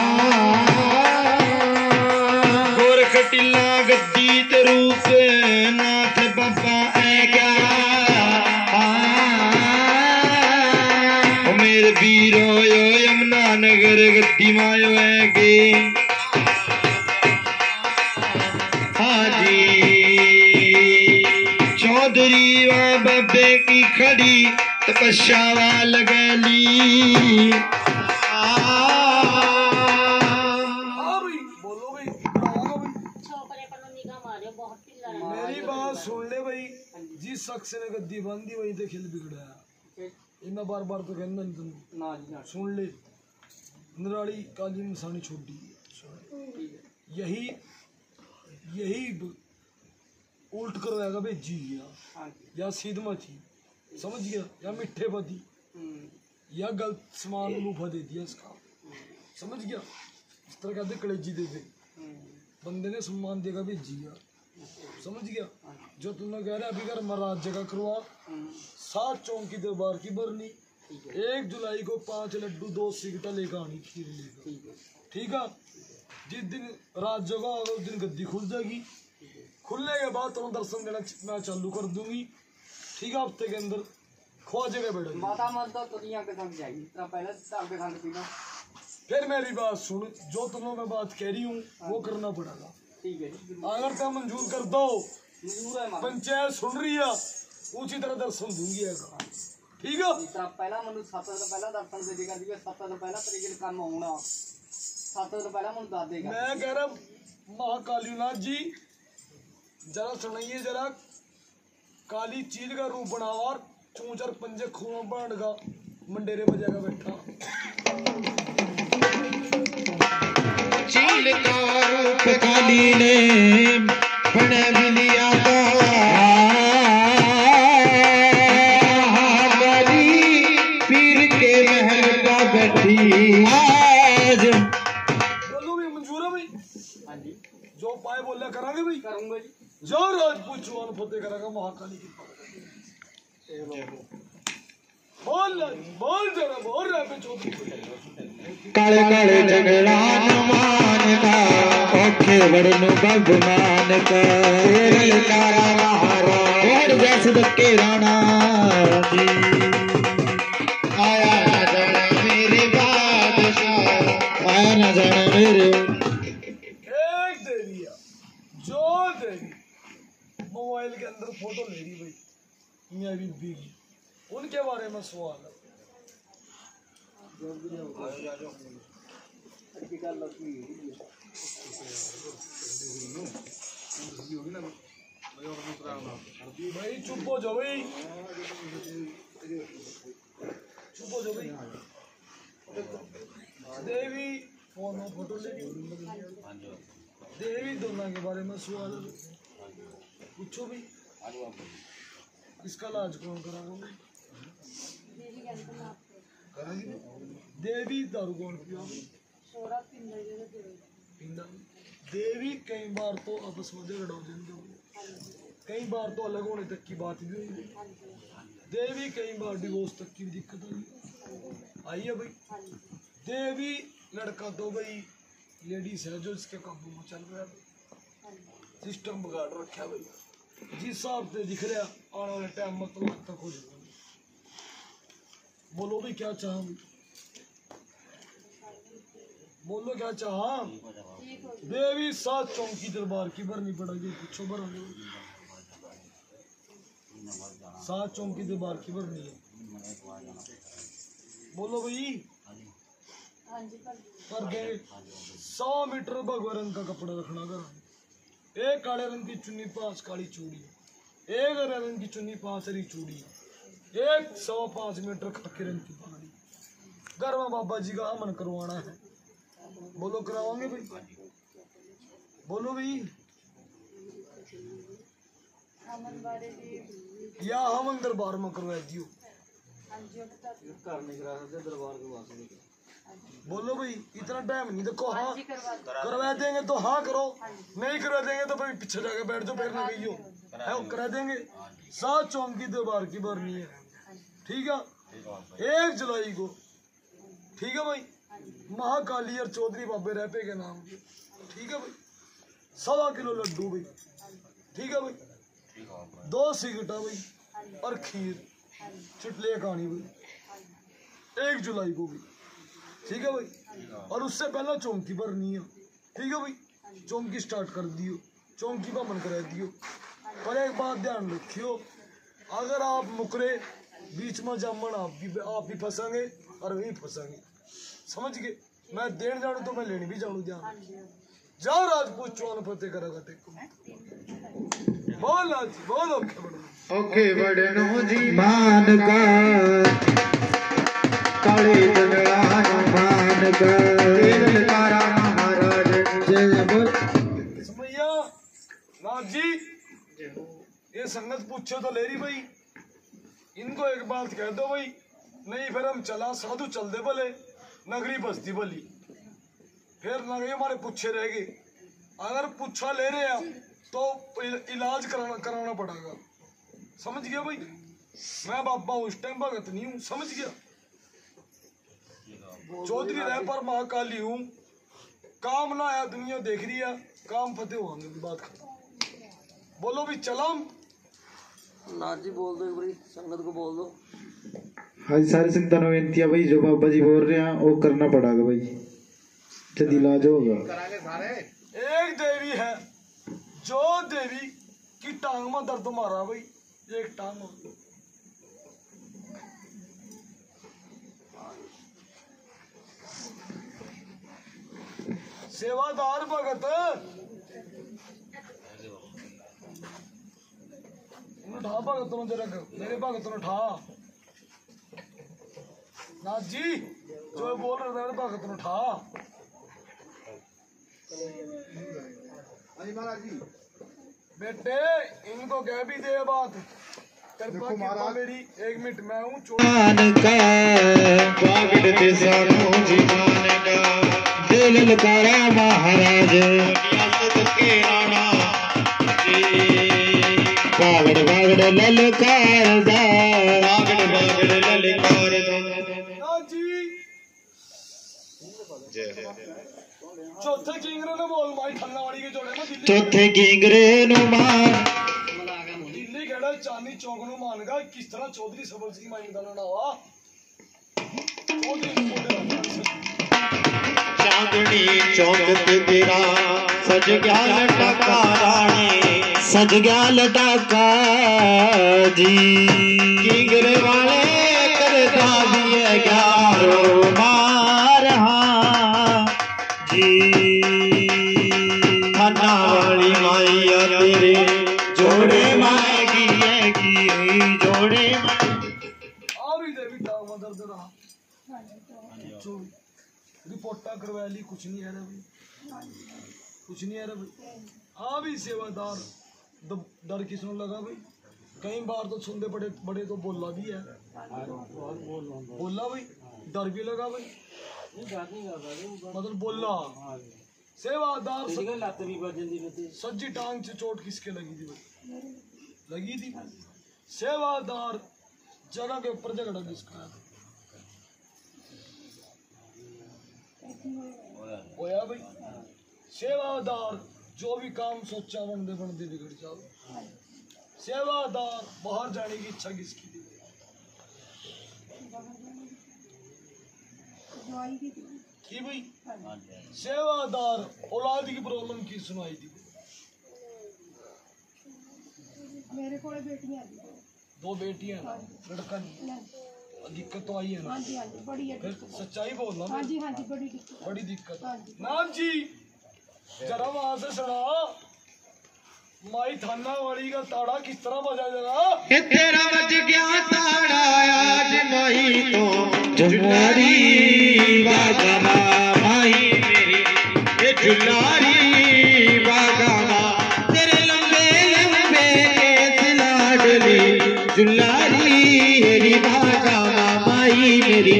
B: गोरख टिल्ला गद्दी ते रूप नाथ बाबा ऐ गया। मेरे वीरो यो यमुना नगर गद्दी मायो ऐ गे। चौधरी व बाबे की खड़ी तपस्या वाल गली।
C: बोलो भाई,
D: छोकरे पर निगाह मारो बहुत पिल्ला
C: मेरी बात सुन ले भाई। जिस शख्स ने गद्दी बांधी वही तो खिल बिगड़ा। इन्हें बार बार तो कहना नहीं तुम
F: ना जी ना।
C: सुन ले। निराली काली इंसानी छोटी यही उल्ट करवाएगा भाई जी
F: हाँ जी।
C: या सीधमा थी समझ गया, या मिठ्ठे बदी या गलत सामान मुंह दे दिया इसका, समझ गया। इस तरह कहते कलेजी दे दे, बंदे ने सम्मान देगा भाई जिया, समझ गया। जो तुमने कह रहे अभी कर महाराज जगह करवा 7 चौंकी दरबार की बरनी, 1 जुलाई को 5 लड्डू 2 सिगटा लेकर आनी खीर लेकर, ठीक है। जिस दिन रात जगह होगा उस दिन गद्दी खुल जाएगी। खुलने के बाद तुम दर्शन देना मैं चालू कर दूंगी, ठीक है। हफ्ते के अंदर ख्वाजे का बैठा
F: माता मन तो दुनिया के संग जाएगी तो पहले साल के संग पीना।
C: फिर मेरी बात सुन, जो तुम्हें मैं बात कह रही हूँ वो करना पड़ेगा।
F: ठीक है
C: अगर तुम मंजूर कर दो,
F: मंजूर है महाराज।
C: पंचायत सुन रही है, उसी तरह दर्शन दूंगी ऐसा, ठीक है।
F: जिस तरह पहला मनु 7 दिन पहला दर्शन दे देगा जी, 7 दिन पहला तेरे के काम होना, 7 दिन पहला मनु दस देगा।
C: मैं कह रहा महाकालीनाथ जी जरा सुनिए, जरा काली चील का रूप बनावा और चूंच और पंजे खून बांध का मंडेरे बजाएगा बैठा।
B: चील का रूप काली ने बने भी लिया था, पीर के महल का बैठी आज।
C: बोलो भाई मंजूर है भाई,
F: हाँ जी
C: जो पाए बोले करांगे भाई,
F: करूंगा जी।
C: जो राजपूत जवान फतेह करेगा महाकाली की। बोल जरा बोल रहा है चौधरी।
B: काले काले झगड़ा मान का औखे वरनु बबमान का और जैस दक्के राणा जी। आया ना जाना मेरे बादशाह, आया ना जाना मेरे।
C: एक दे दिया जो दे दी, मोबाइल के अंदर फोटो ले रही भाई मियां बीबी की, उनके बारे में सवाल है। भाई चुप हो जाओ भाई, चुप हो जाओ भाई। देवी फोन में फोटो ले देवी दोनों के बारे में सवाल है, पूछो भाई। इसका इलाज कौन कराओगे? देवी दारू कौन पियाओगे? पींदा। देवी कई बार तो आपस में झगड़ा हो जाता, कई बार तो अलग होने तक की बात भी हुई। देवी कई बार डिवोर्स तक की भी दिक्कत आई है भाई। देवी लड़का तो भाई लेडीज है जो इसके काबू में चल रहा है, सिस्टम बिगाड़ रखा है भाई। जिस हिसाब से दिख रहा आने वाले टाइम में तो तक हो जाएगा। बोलो भाई क्या चाह, बोलो क्या चाह। देवी 7 चौंकी दरबार की भरनी पड़ेगी, पूछो भर 7 चौंकी दरबार की भरनी है। बोलो भाई पर दे 100 मीटर भगवा रंग का कपड़ा रखना कर, 1 काले रंग की चुन्नी 5 काली चूड़ी, 1 हरे रंग की चुन्नी 5 हरी चूड़ी, 1 105 मीटर खाकी रंग की पगड़ी। घर में बाबा जी का अमन करवाना है। बोलो कराओगे भाई? बोलो भाई।
D: अमन बारे भी
C: या हम दरबार में करवा दियो। बोलो भाई, इतना टाइम नहीं। देखो हाँ करवा देंगे तो हाँ करो, नहीं करवा देंगे तो भाई पीछे जाके बैठ जाओ, पैर में गई हो है वो करा देंगे। 7 चौंकी दरबार की भरनी है, ठीक है, 1 जुलाई को, ठीक है भाई। महाकाली और चौधरी बाबे रहपे के नाम, ठीक है भाई। 1.25 किलो लड्डू भाई, ठीक है भाई, 2 सिगटा भाई और खीर चिटले कहानी भाई, 1 जुलाई को भी, ठीक है भाई। और उससे पहले चौंकी भरनी है, ठीक है भाई। चौंकी स्टार्ट कर दियो, चौंकी का मन करा दियो। पर एक बात ध्यान रखियो, अगर आप मुकरे बीच में जामन आप भी फंसेंगे और वही फंसेंगे, समझ गए। मैं देन जानू तो मैं लेने भी जानू, ध्यान जाओ राजपूत चौन फतेह करेगा टेको। बोल आज बोल
B: ओके बड़नो जी मान का काले जंगलान मान का तेल कारा महाराज जय बोल
C: समैया नाथ जी। ये संगत पूछो तो ले रही भाई, इनको एक बात कह दो भाई, नहीं फिर हम चला साधु चल दे बोले नगरी बस्ती बोली, फिर नगरी हमारे पुच्छे रह गए। अगर पुच्छा ले रहे हैं तो इलाज कराना पड़ेगा, समझ गया भाई। मैं बाबा उस टाइम भगत नहीं हूँ, समझ गया। चौधरी रह पर महाकाली हूँ, काम ना आया दुनिया देख रही है, काम फतेह होंगे बात खत्म। बोलो भी चलाम
F: नाथ जी बोल दो, एक बारी संगत को बोल दो।
B: हाँ सारी संतान बेनती है भाई, जो बाबा जी बोल रहे हैं वो करना पड़ेगा भाई, जल्दी इलाज होगा।
C: एक देवी है जो देवी की टांग में दर्द मारा भाई, एक टांग में। सेवादार भगत उठा भगत जरा, मेरे भगत उठा नाथ जी, जो बोल रहे थे भगत उठा। बेटे इनको कह भी दे बात, कृपा मेरी 1 मिनट मैं हूँ
B: मान का बागड़ते सानू जी मान का दिल ललकारा महाराज के राणा जी बागड़ बागड़ ललकार दा बागड़ बागड़ ललकार दा
C: जी। चौथे किंगरे ने बोल माई ठल्लावाड़ी के जोड़े में दिल्ली,
B: चौथे किंगरे नु मान
C: दिल्ली केड़ा चांदनी चौक नु मानगा, किस तरह चौधरी सबल सिंह माई का नाम हुआ।
B: चांदनी चौक तेरा सज गया लटाका रानी सज गया लटाका जी किंगरे वाले करता भी है 11 मार हाँ जी खाना वाली माइया तेरे जोड़े माएगी जोड़े
C: अभी देवी टांग में दर्द रहा, रिपोर्टा करवा ली, कुछ नहीं है रे भाई, कुछ नहीं है रे भाई। हाँ भी सेवादार डर किसने लगा भाई, कई बार तो सुनते बड़े बड़े तो बोला भी है, बोला भाई डर भी लगा भाई, मतलब बोला सेवादार सज्जी टांग से चोट किसके लगी थी भाई, लगी थी सेवादार जगह के ऊपर झगड़ा किसका है होया भाई। सेवादार जो भी काम सोचा बनते बनते बिगड़ जाओ। सेवादार बाहर जाने की इच्छा किसकी थी की भाई, सेवादार औलाद की प्रॉब्लम की सुनाई थी।
G: मेरे को बेटियां
C: 2 बेटियां, लड़का नहीं, दिक्कत तो आई है ना।
G: हाँ जी बड़ी है,
C: फिर सच्चाई बोलना।
G: हाँ जी बड़ी दिक्कत,
C: बड़ी दिक्कत। नाम जी जरा वहां से सुना, माई थाना वाली का ताड़ा किस तरह बजा जरा।
B: तेरा बज गया ताड़ा आज माई तो जुलारी बागमा माई मेरी ये जुलारी बागमा तेरे लंबे लंबे केस लाडली जुलारी हेरी बागा माई मेरी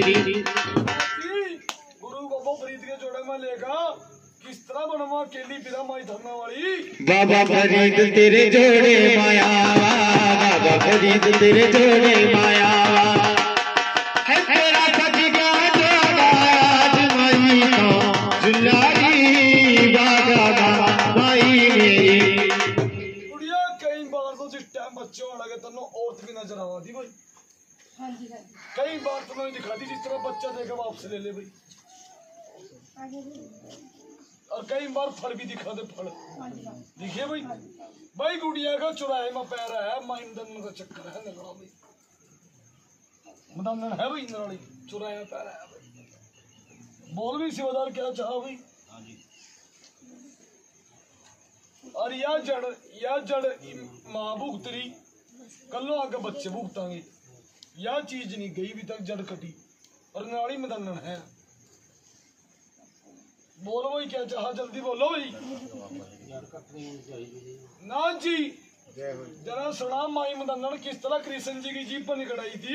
C: गुरु बाबा फरीद के जोड़े में लेगा किस तरह बनवा केली पिरा माई धरना वाली।
B: बाबा फरीद तेरे जोड़े माया बाबा फरीद तेरे जोड़े माया है तेरा सज गया जोड़ा माई तो जुलारी बागा माई मेरी।
C: गुड़िया कई बार तो जिस टाइम बच्चे होने लगे तन्नो औरत भी नजर आवा दी भाई।
G: हाँ जी हाँ जी
C: कई बार तुम्हें दिखा दी जिस तरह बच्चा देगा वापस ले ले भाई।
G: आगे भी
C: और कई बार फल भी दिखा दे फल
G: हाँ जी हाँ
C: दिखे भाई। भाई गुड़िया का चुराए में पैर है माइंदन का चक्कर है नगड़ा भाई। मदन है भाई नगड़ी चुराए में पैर है भाई। बोल भी सेवादार क्या चाह भाई। और या जड़ माँ भुगतरी कलो आगे बच्चे भुगतांगे। या चीज नहीं गई भी तक जड़ कटी और नाड़ी मदन है। बोलो भाई क्या चाह जल्दी बोलो भाई। ना जी जरा सुना माई मदन किस तरह कृष्ण जी की जीप पर निकड़ाई थी।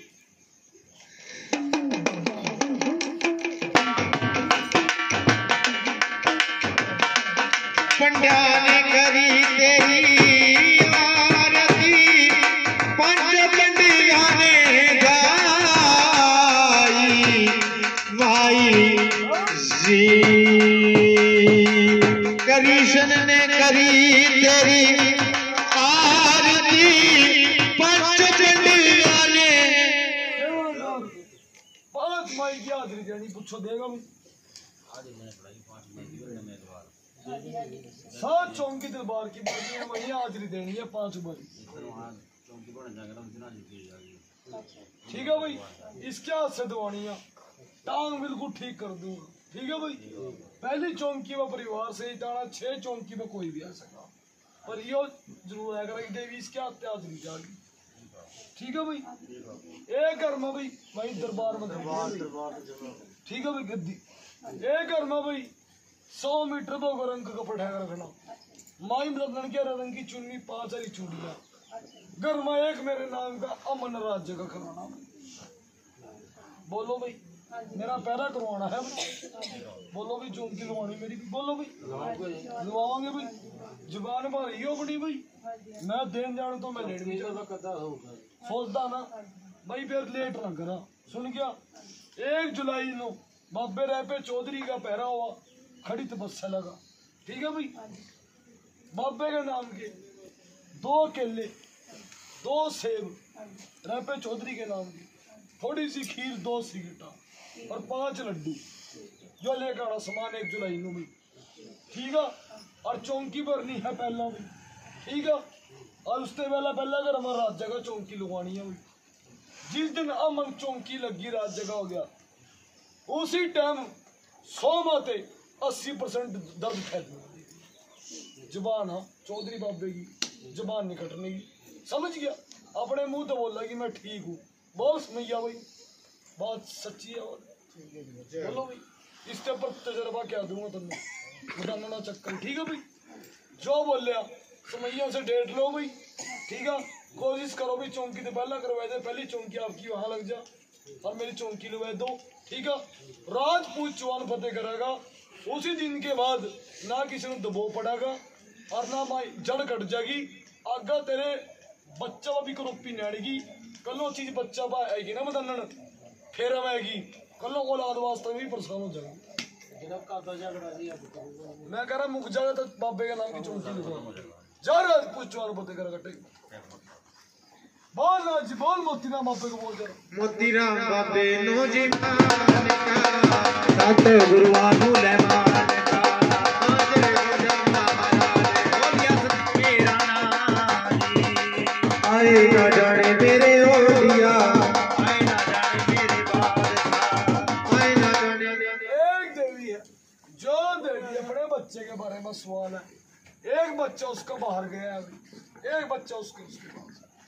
B: पंड्या ने करी तेरी आरती पंच पंडिया ने गाई माई जी कृष्ण ने करी तेरी आरती पंच पंडिया ने।
C: 5 माई की हाजिरी देनी पूछो देगा भाई। सात चौंकी दरबार की बारी है वही हाजिरी देनी है 5 बारी। ठीक है भाई। इसके हाथ से दवानी है टांग बिल्कुल ठीक कर दूंगा। ठीक है भाई। पहली चौंकी में परिवार से ही टाना 6 चौंकी में कोई भी आ सका पर यो जरूर है कि देवी इसके हाथ हाजिरी जागी। ठीक है भाई। एक घर में भाई वही दरबार में ठीक है भाई गद्दी। एक घर में भाई 100 मीटर को रंग का कपड़ा रखना माई मदन के रंग की चुन्नी 5 वाली चूड़ियां घर में एक मेरे नाम का अमन राज्य का कराना। बोलो भाई मेरा पैरा करवाना है भाई। बोलो भाई चौंकी लवानी मेरी भी। बोलो भाई लवाओगे भाई। जुबान भारी हो बड़ी भाई। मैं देन जान तो मैं लेट नहीं सोचता ना भाई फिर लेट ना करा। सुन गया 1 जुलाई नो बाबे रह पे चौधरी का पैरा हुआ खड़ी तपस्या लगा। ठीक है भाई। बाबे के नाम के 2 केले 2 सेब रह चौधरी के नाम की थोड़ी सी खीर 2 सिगरेटा और 5 लड्डू जो लेकर आना सामान 1 जुलाई नो भी। ठीक है। और चौंकी भरनी है पहला भी। ठीक है। और उससे पहला अगर हमारा रात जगह चौंकी लगवानी है भाई। जिस दिन अमन चौंकी लगी रात जगह हो गया उसी टाइम 100 माते 80% दर्द फैलने वाली। जुबान हाँ चौधरी बाबे की जुबान नहीं कटने की। समझ गया। अपने मुंह तो बोला कि मैं ठीक हूँ। बोल सुनैया भाई बात सच्ची है। बोलो भाई इसके ऊपर तजर्बा क्या दूंगा तुमने बताना चक्कर। ठीक है भाई। जो बोल लिया सुमैया से डेट लो भाई। ठीक है। कोशिश करो भाई चौंकी तो पहला करवा दे। पहली चौंकी आपकी वहां लग जा और मेरी चौंकी लगा दो। ठीक है। राजपूत चौहान फतेह करेगा उसी दिन के बाद ना किसी ने दबो पड़ेगा और ना माई जड़ कट जाएगी। आगा तेरे बच्चा भी करोपी नड़ेगी कलो चीज बच्चा बा आएगी ना मदन फिर आएगी कलो औलाद वास्ते भी परेशान हो जाएगी। मैं कह रहा मुक जाएगा तो बाबे के नाम की चौंकी लिखवा जा राजपूत चौहान फतेह करेगा। ठीक बोल आज बोल मोतीराम बाबे को बोल जरा।
B: मोतीराम बाबे नो जी मान का सत गुरुआनु ले मान का आजे जम्मा बोलिया सत मेरा नारी आए ना जाने मेरे ओलिया आए ना जाने मेरे बादशाह आए ना जाने।
C: एक देवी है जो देवी अपने बच्चे के बारे में सवाल है। एक बच्चा उसका बाहर गया है एक बच्चा उसके पास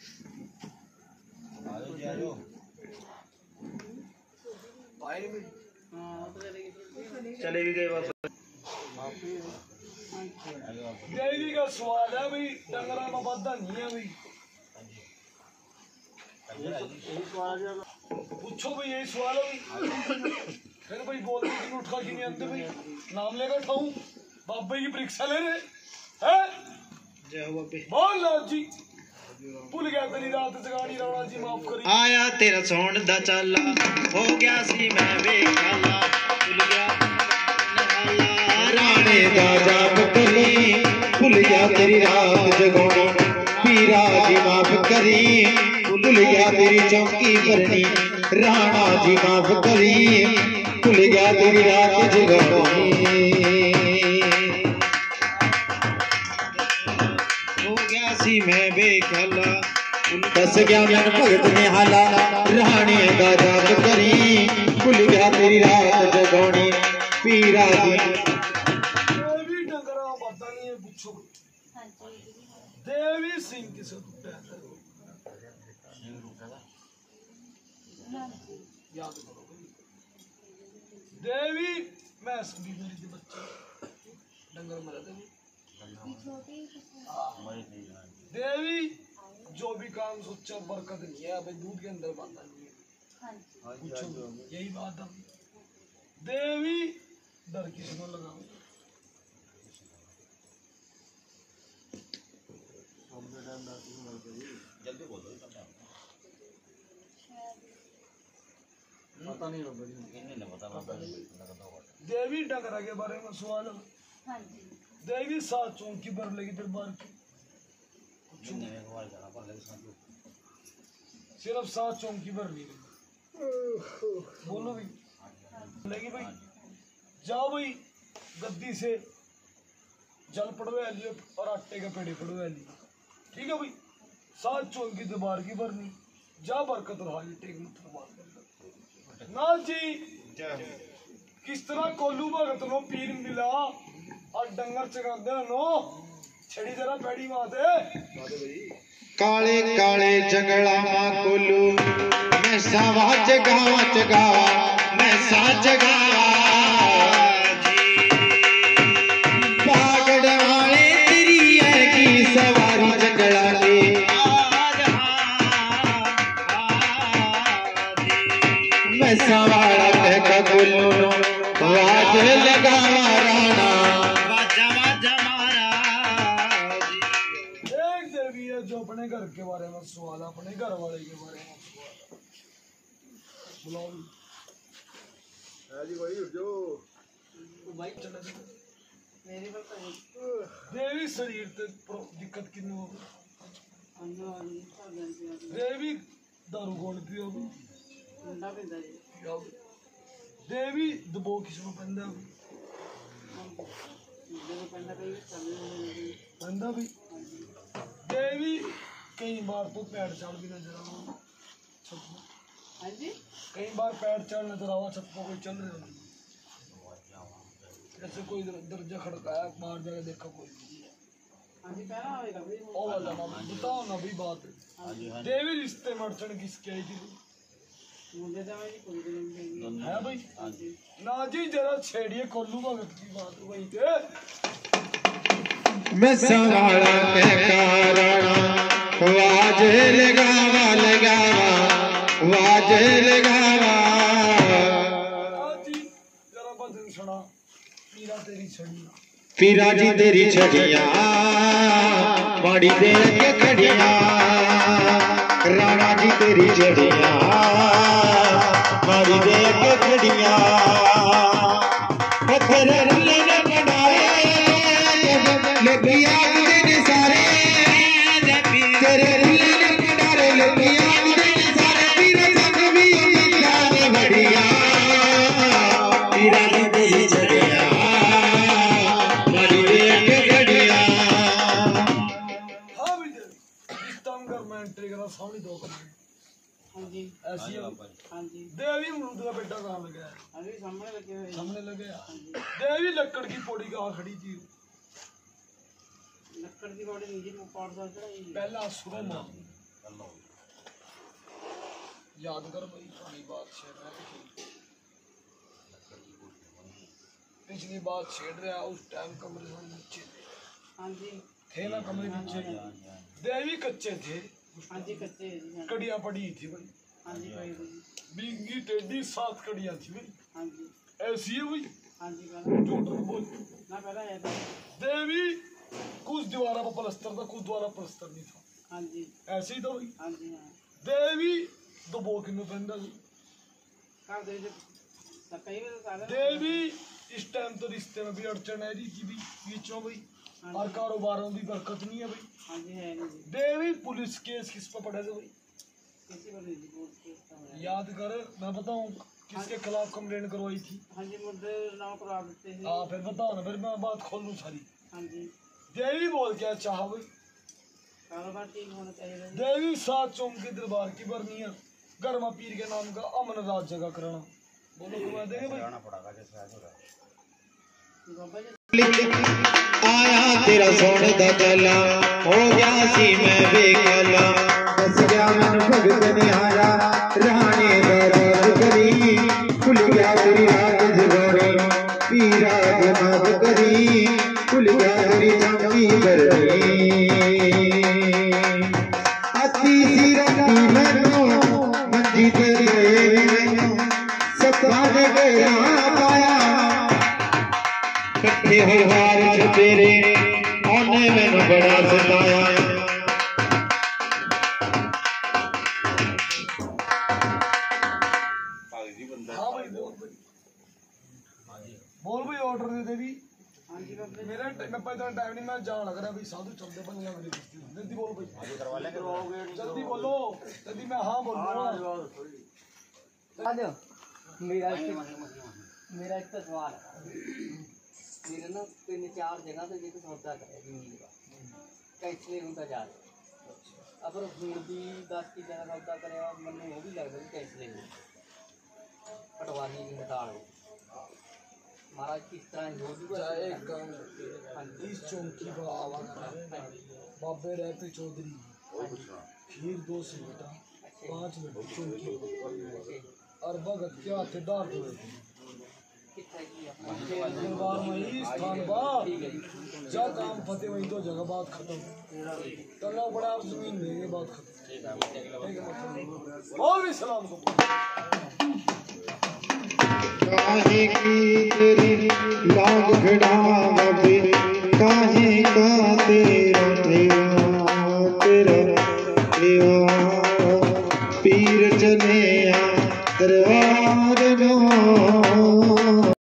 B: चले भी गए वापस।
C: देवी का सवाल है भाई डंगरा में वादा नहीं है भाई। पूछो भाई, यही सवाल है भाई। फिर भाई बोल रही कि उठा कि नहीं आते भाई, नाम लेकर उठाऊं, बाबे की परीक्षा ले रहे हैं। बोल लाल जी, भूल गया तेरी रात जगानी, राणा जी माफ करी।
B: आया तेरा सौण दा चाला, हो गया सी मैं बेखाला, भुल गया राणे दा जाप करी, भुल गया तेरी रात जगानी, पीरा जी माफ करी, भुल गया तेरी चौकी भरनी, राणा जी माफ करी, भुल गया तेरी रात जगानी। हो गया सी मैं बेखाला, दस गया मैं भगत ने हाला, राणे दा जाप करी, भुल गया तेरी रात जगानी, पीरा जी।
C: देवी डंगरा पता नहीं है, पूछो देवी सिंह किसे टूटा है? याद करो देवी, मैं सुनी मेरी थी बच्चे डंगर मरा देवी। देवी जो भी काम सोचा बरकत नहीं है, भाई दूध के अंदर बांधा नहीं है। पूछो यही बात है। देवी डर किसको लगाओ?
A: जल्दी बोलो,
C: पता नहीं
A: पता
C: देवी डगरा के बारे में सवाल है। देवी सात चौंकी भर लेगी दरबार की, सिर्फ सात चौंकी भर ली। बोलो भाई, लेगी भाई, जाओ भाई गद्दी से जल पड़वा लियो और आटे का पेड़े पड़वा लियो, ठीक है भाई। सात चौंकी दरबार की भरनी, जा बरकत और हाली टेक ना जी। किस तरह कोलू भगत नो पीर मिला और डंगर चगांदे नो, छड़ी जरा पैड़ी माते।
B: काले काले जंगला मां कोलू, मैं सावा जगावा जगावा, मैं सा जगावा पागड़ वाले तेरी है की सवारी जंगला के, मैं सवारा कहका कोलू वाज लगावा राणा,
C: जो अपने घर के बारे में सवाल, अपने घर वाले के बारे में सवाल। बुलाओ
E: जी भाई, उठ जाओ।
C: भाई चले देवी शरीर ते दिक्कत किन्नू हो? देवी दारू कौन पियो? देवी दबो किसको पंदा पंदा भी। देवी कई बार तो पैर चढ़ भी नजर आओ छत में, कई बार पैर चढ़ नजर आओ छत पर कोई चल रहे हो, जैसे कोई दरजा खड़काया बाहर जाके देखा कोई ओ वाला ना बताओ ना भी बात। देवी रिश्ते में अड़चन किसकी आई थी? है भाई ना जी, जरा छेड़िए कोल्लू भगत की बात वही थे।
B: मैं सवारा कहका राणा, वाज लगावा लगावा, वाज लगावा।
C: जी जरा भजन सुना, पीरा तेरी छड़ियां,
B: पीरा जी तेरी छड़ियां, माड़ी दे के खड़ियां, राणा जी तेरी छड़ियां, माड़ी दे के खड़ियां, पत्थर रले ने बनाए लगिया तेरे सारे, तेरे रले ने बनाए लगिया तेरे सारे, पीरा संग भी जाने बढ़िया, पीरा जी तेरी छड़ियां, माड़ी दे के खड़ियां।
C: हाँ भी रिश्ता में घर में एंट्री करा, सामने दो कमरे ऐसी है। देवी अमरूद का पेड़ा कहाँ लगा है? सामने लगे। देवी लकड़ की पौड़ी कहाँ खड़ी थी? पहला सुरो मां, याद कर भाई पुरानी बात छेड़ रहा है, पिछली बात छेड़ रहा है। उस टाइम कमरे में नीचे थे ना, कमरे नीचे। देवी कच्चे थे, हाँ जी कच्चे कड़ियाँ पड़ी थी भाई। हाँ जी भाई बिंगी टेढ़ी 7 कड़ियाँ थी भाई। हाँ जी ऐसी है भाई। हाँ जी टोटल बोल ना पहला है देवी कुछ दीवारा पर प्लास्टर था कुछ द्वारा प्लास्टर नहीं था। हाँ जी ऐसे ही था भाई। हाँ जी देवी दो बोकिन में बंदल देवी इस टाइम तो रिश्ते में भी अड़चन है की भी बीचों भाई और कारोबारों में भी बरकत नहीं है भाई। हाँ जी है देवी पुलिस केस किस पर पड़े थे भाई याद कर मैं बताऊं किसके खिलाफ कंप्लेंट करवाई थी। हाँ जी मुझे नाम करवा देते हैं। हाँ फिर बताओ ना फिर मैं बात खोल लूं सारी। हाँ जी देवी बोल क्या चाह भाई कारोबार ठीक होना चाहिए। देवी 7 चौंकी दरबार की बरनिया गर्मा पीर के नाम का अमन राज जगह कराना बोलो घुमा देंगे भाई।
B: आया तेरा सोने दा गला हो गया सी मैं बेगला बस गया मन भगत निहारा राने दराज करी खुल गया तेरी रात जगोरे पीरा जमात करी खुल गया तेरी चमकी बरनी अति सी रखी मैनू मंजी ते गए सपना दे गया पाया कट्ठे हो हार तेरे आने मैंने बड़ा सताया।
C: हाँ भाई बोल भाई ऑर्डर दे दे भी। मेरा मैं पैदा टाइम नहीं मैं जान लग रहा भाई साधु चलते बन गया मेरी कुश्ती जल्दी बोल भाई करवा लेंगे जल्दी बोलो जल्दी मैं हाँ बोलूँगा।
F: मेरा एक सवाल है मेरे ना 3-4 जगह से जो सौदा करे जमीन का कैसे होता जा रहा अगर हूँ भी 10 की जगह सौदा करे मैंने वो भी लगता कैसे पटवानी की हड़ताल महाराज किस तरह जो भी
C: एक काम इस चौकी पर आवाज बाबे रहते चौधरी खीर 2 सिमटा 5 मिनट चौकी और भगत के हाथेदार दरबार में स्थान बात जा काम फतेह वही तो जगह बात खत्म चलो बड़ा आप जमीन देंगे बात खत्म और भी सलाम को
B: काहे की तेरी लाग खड़ा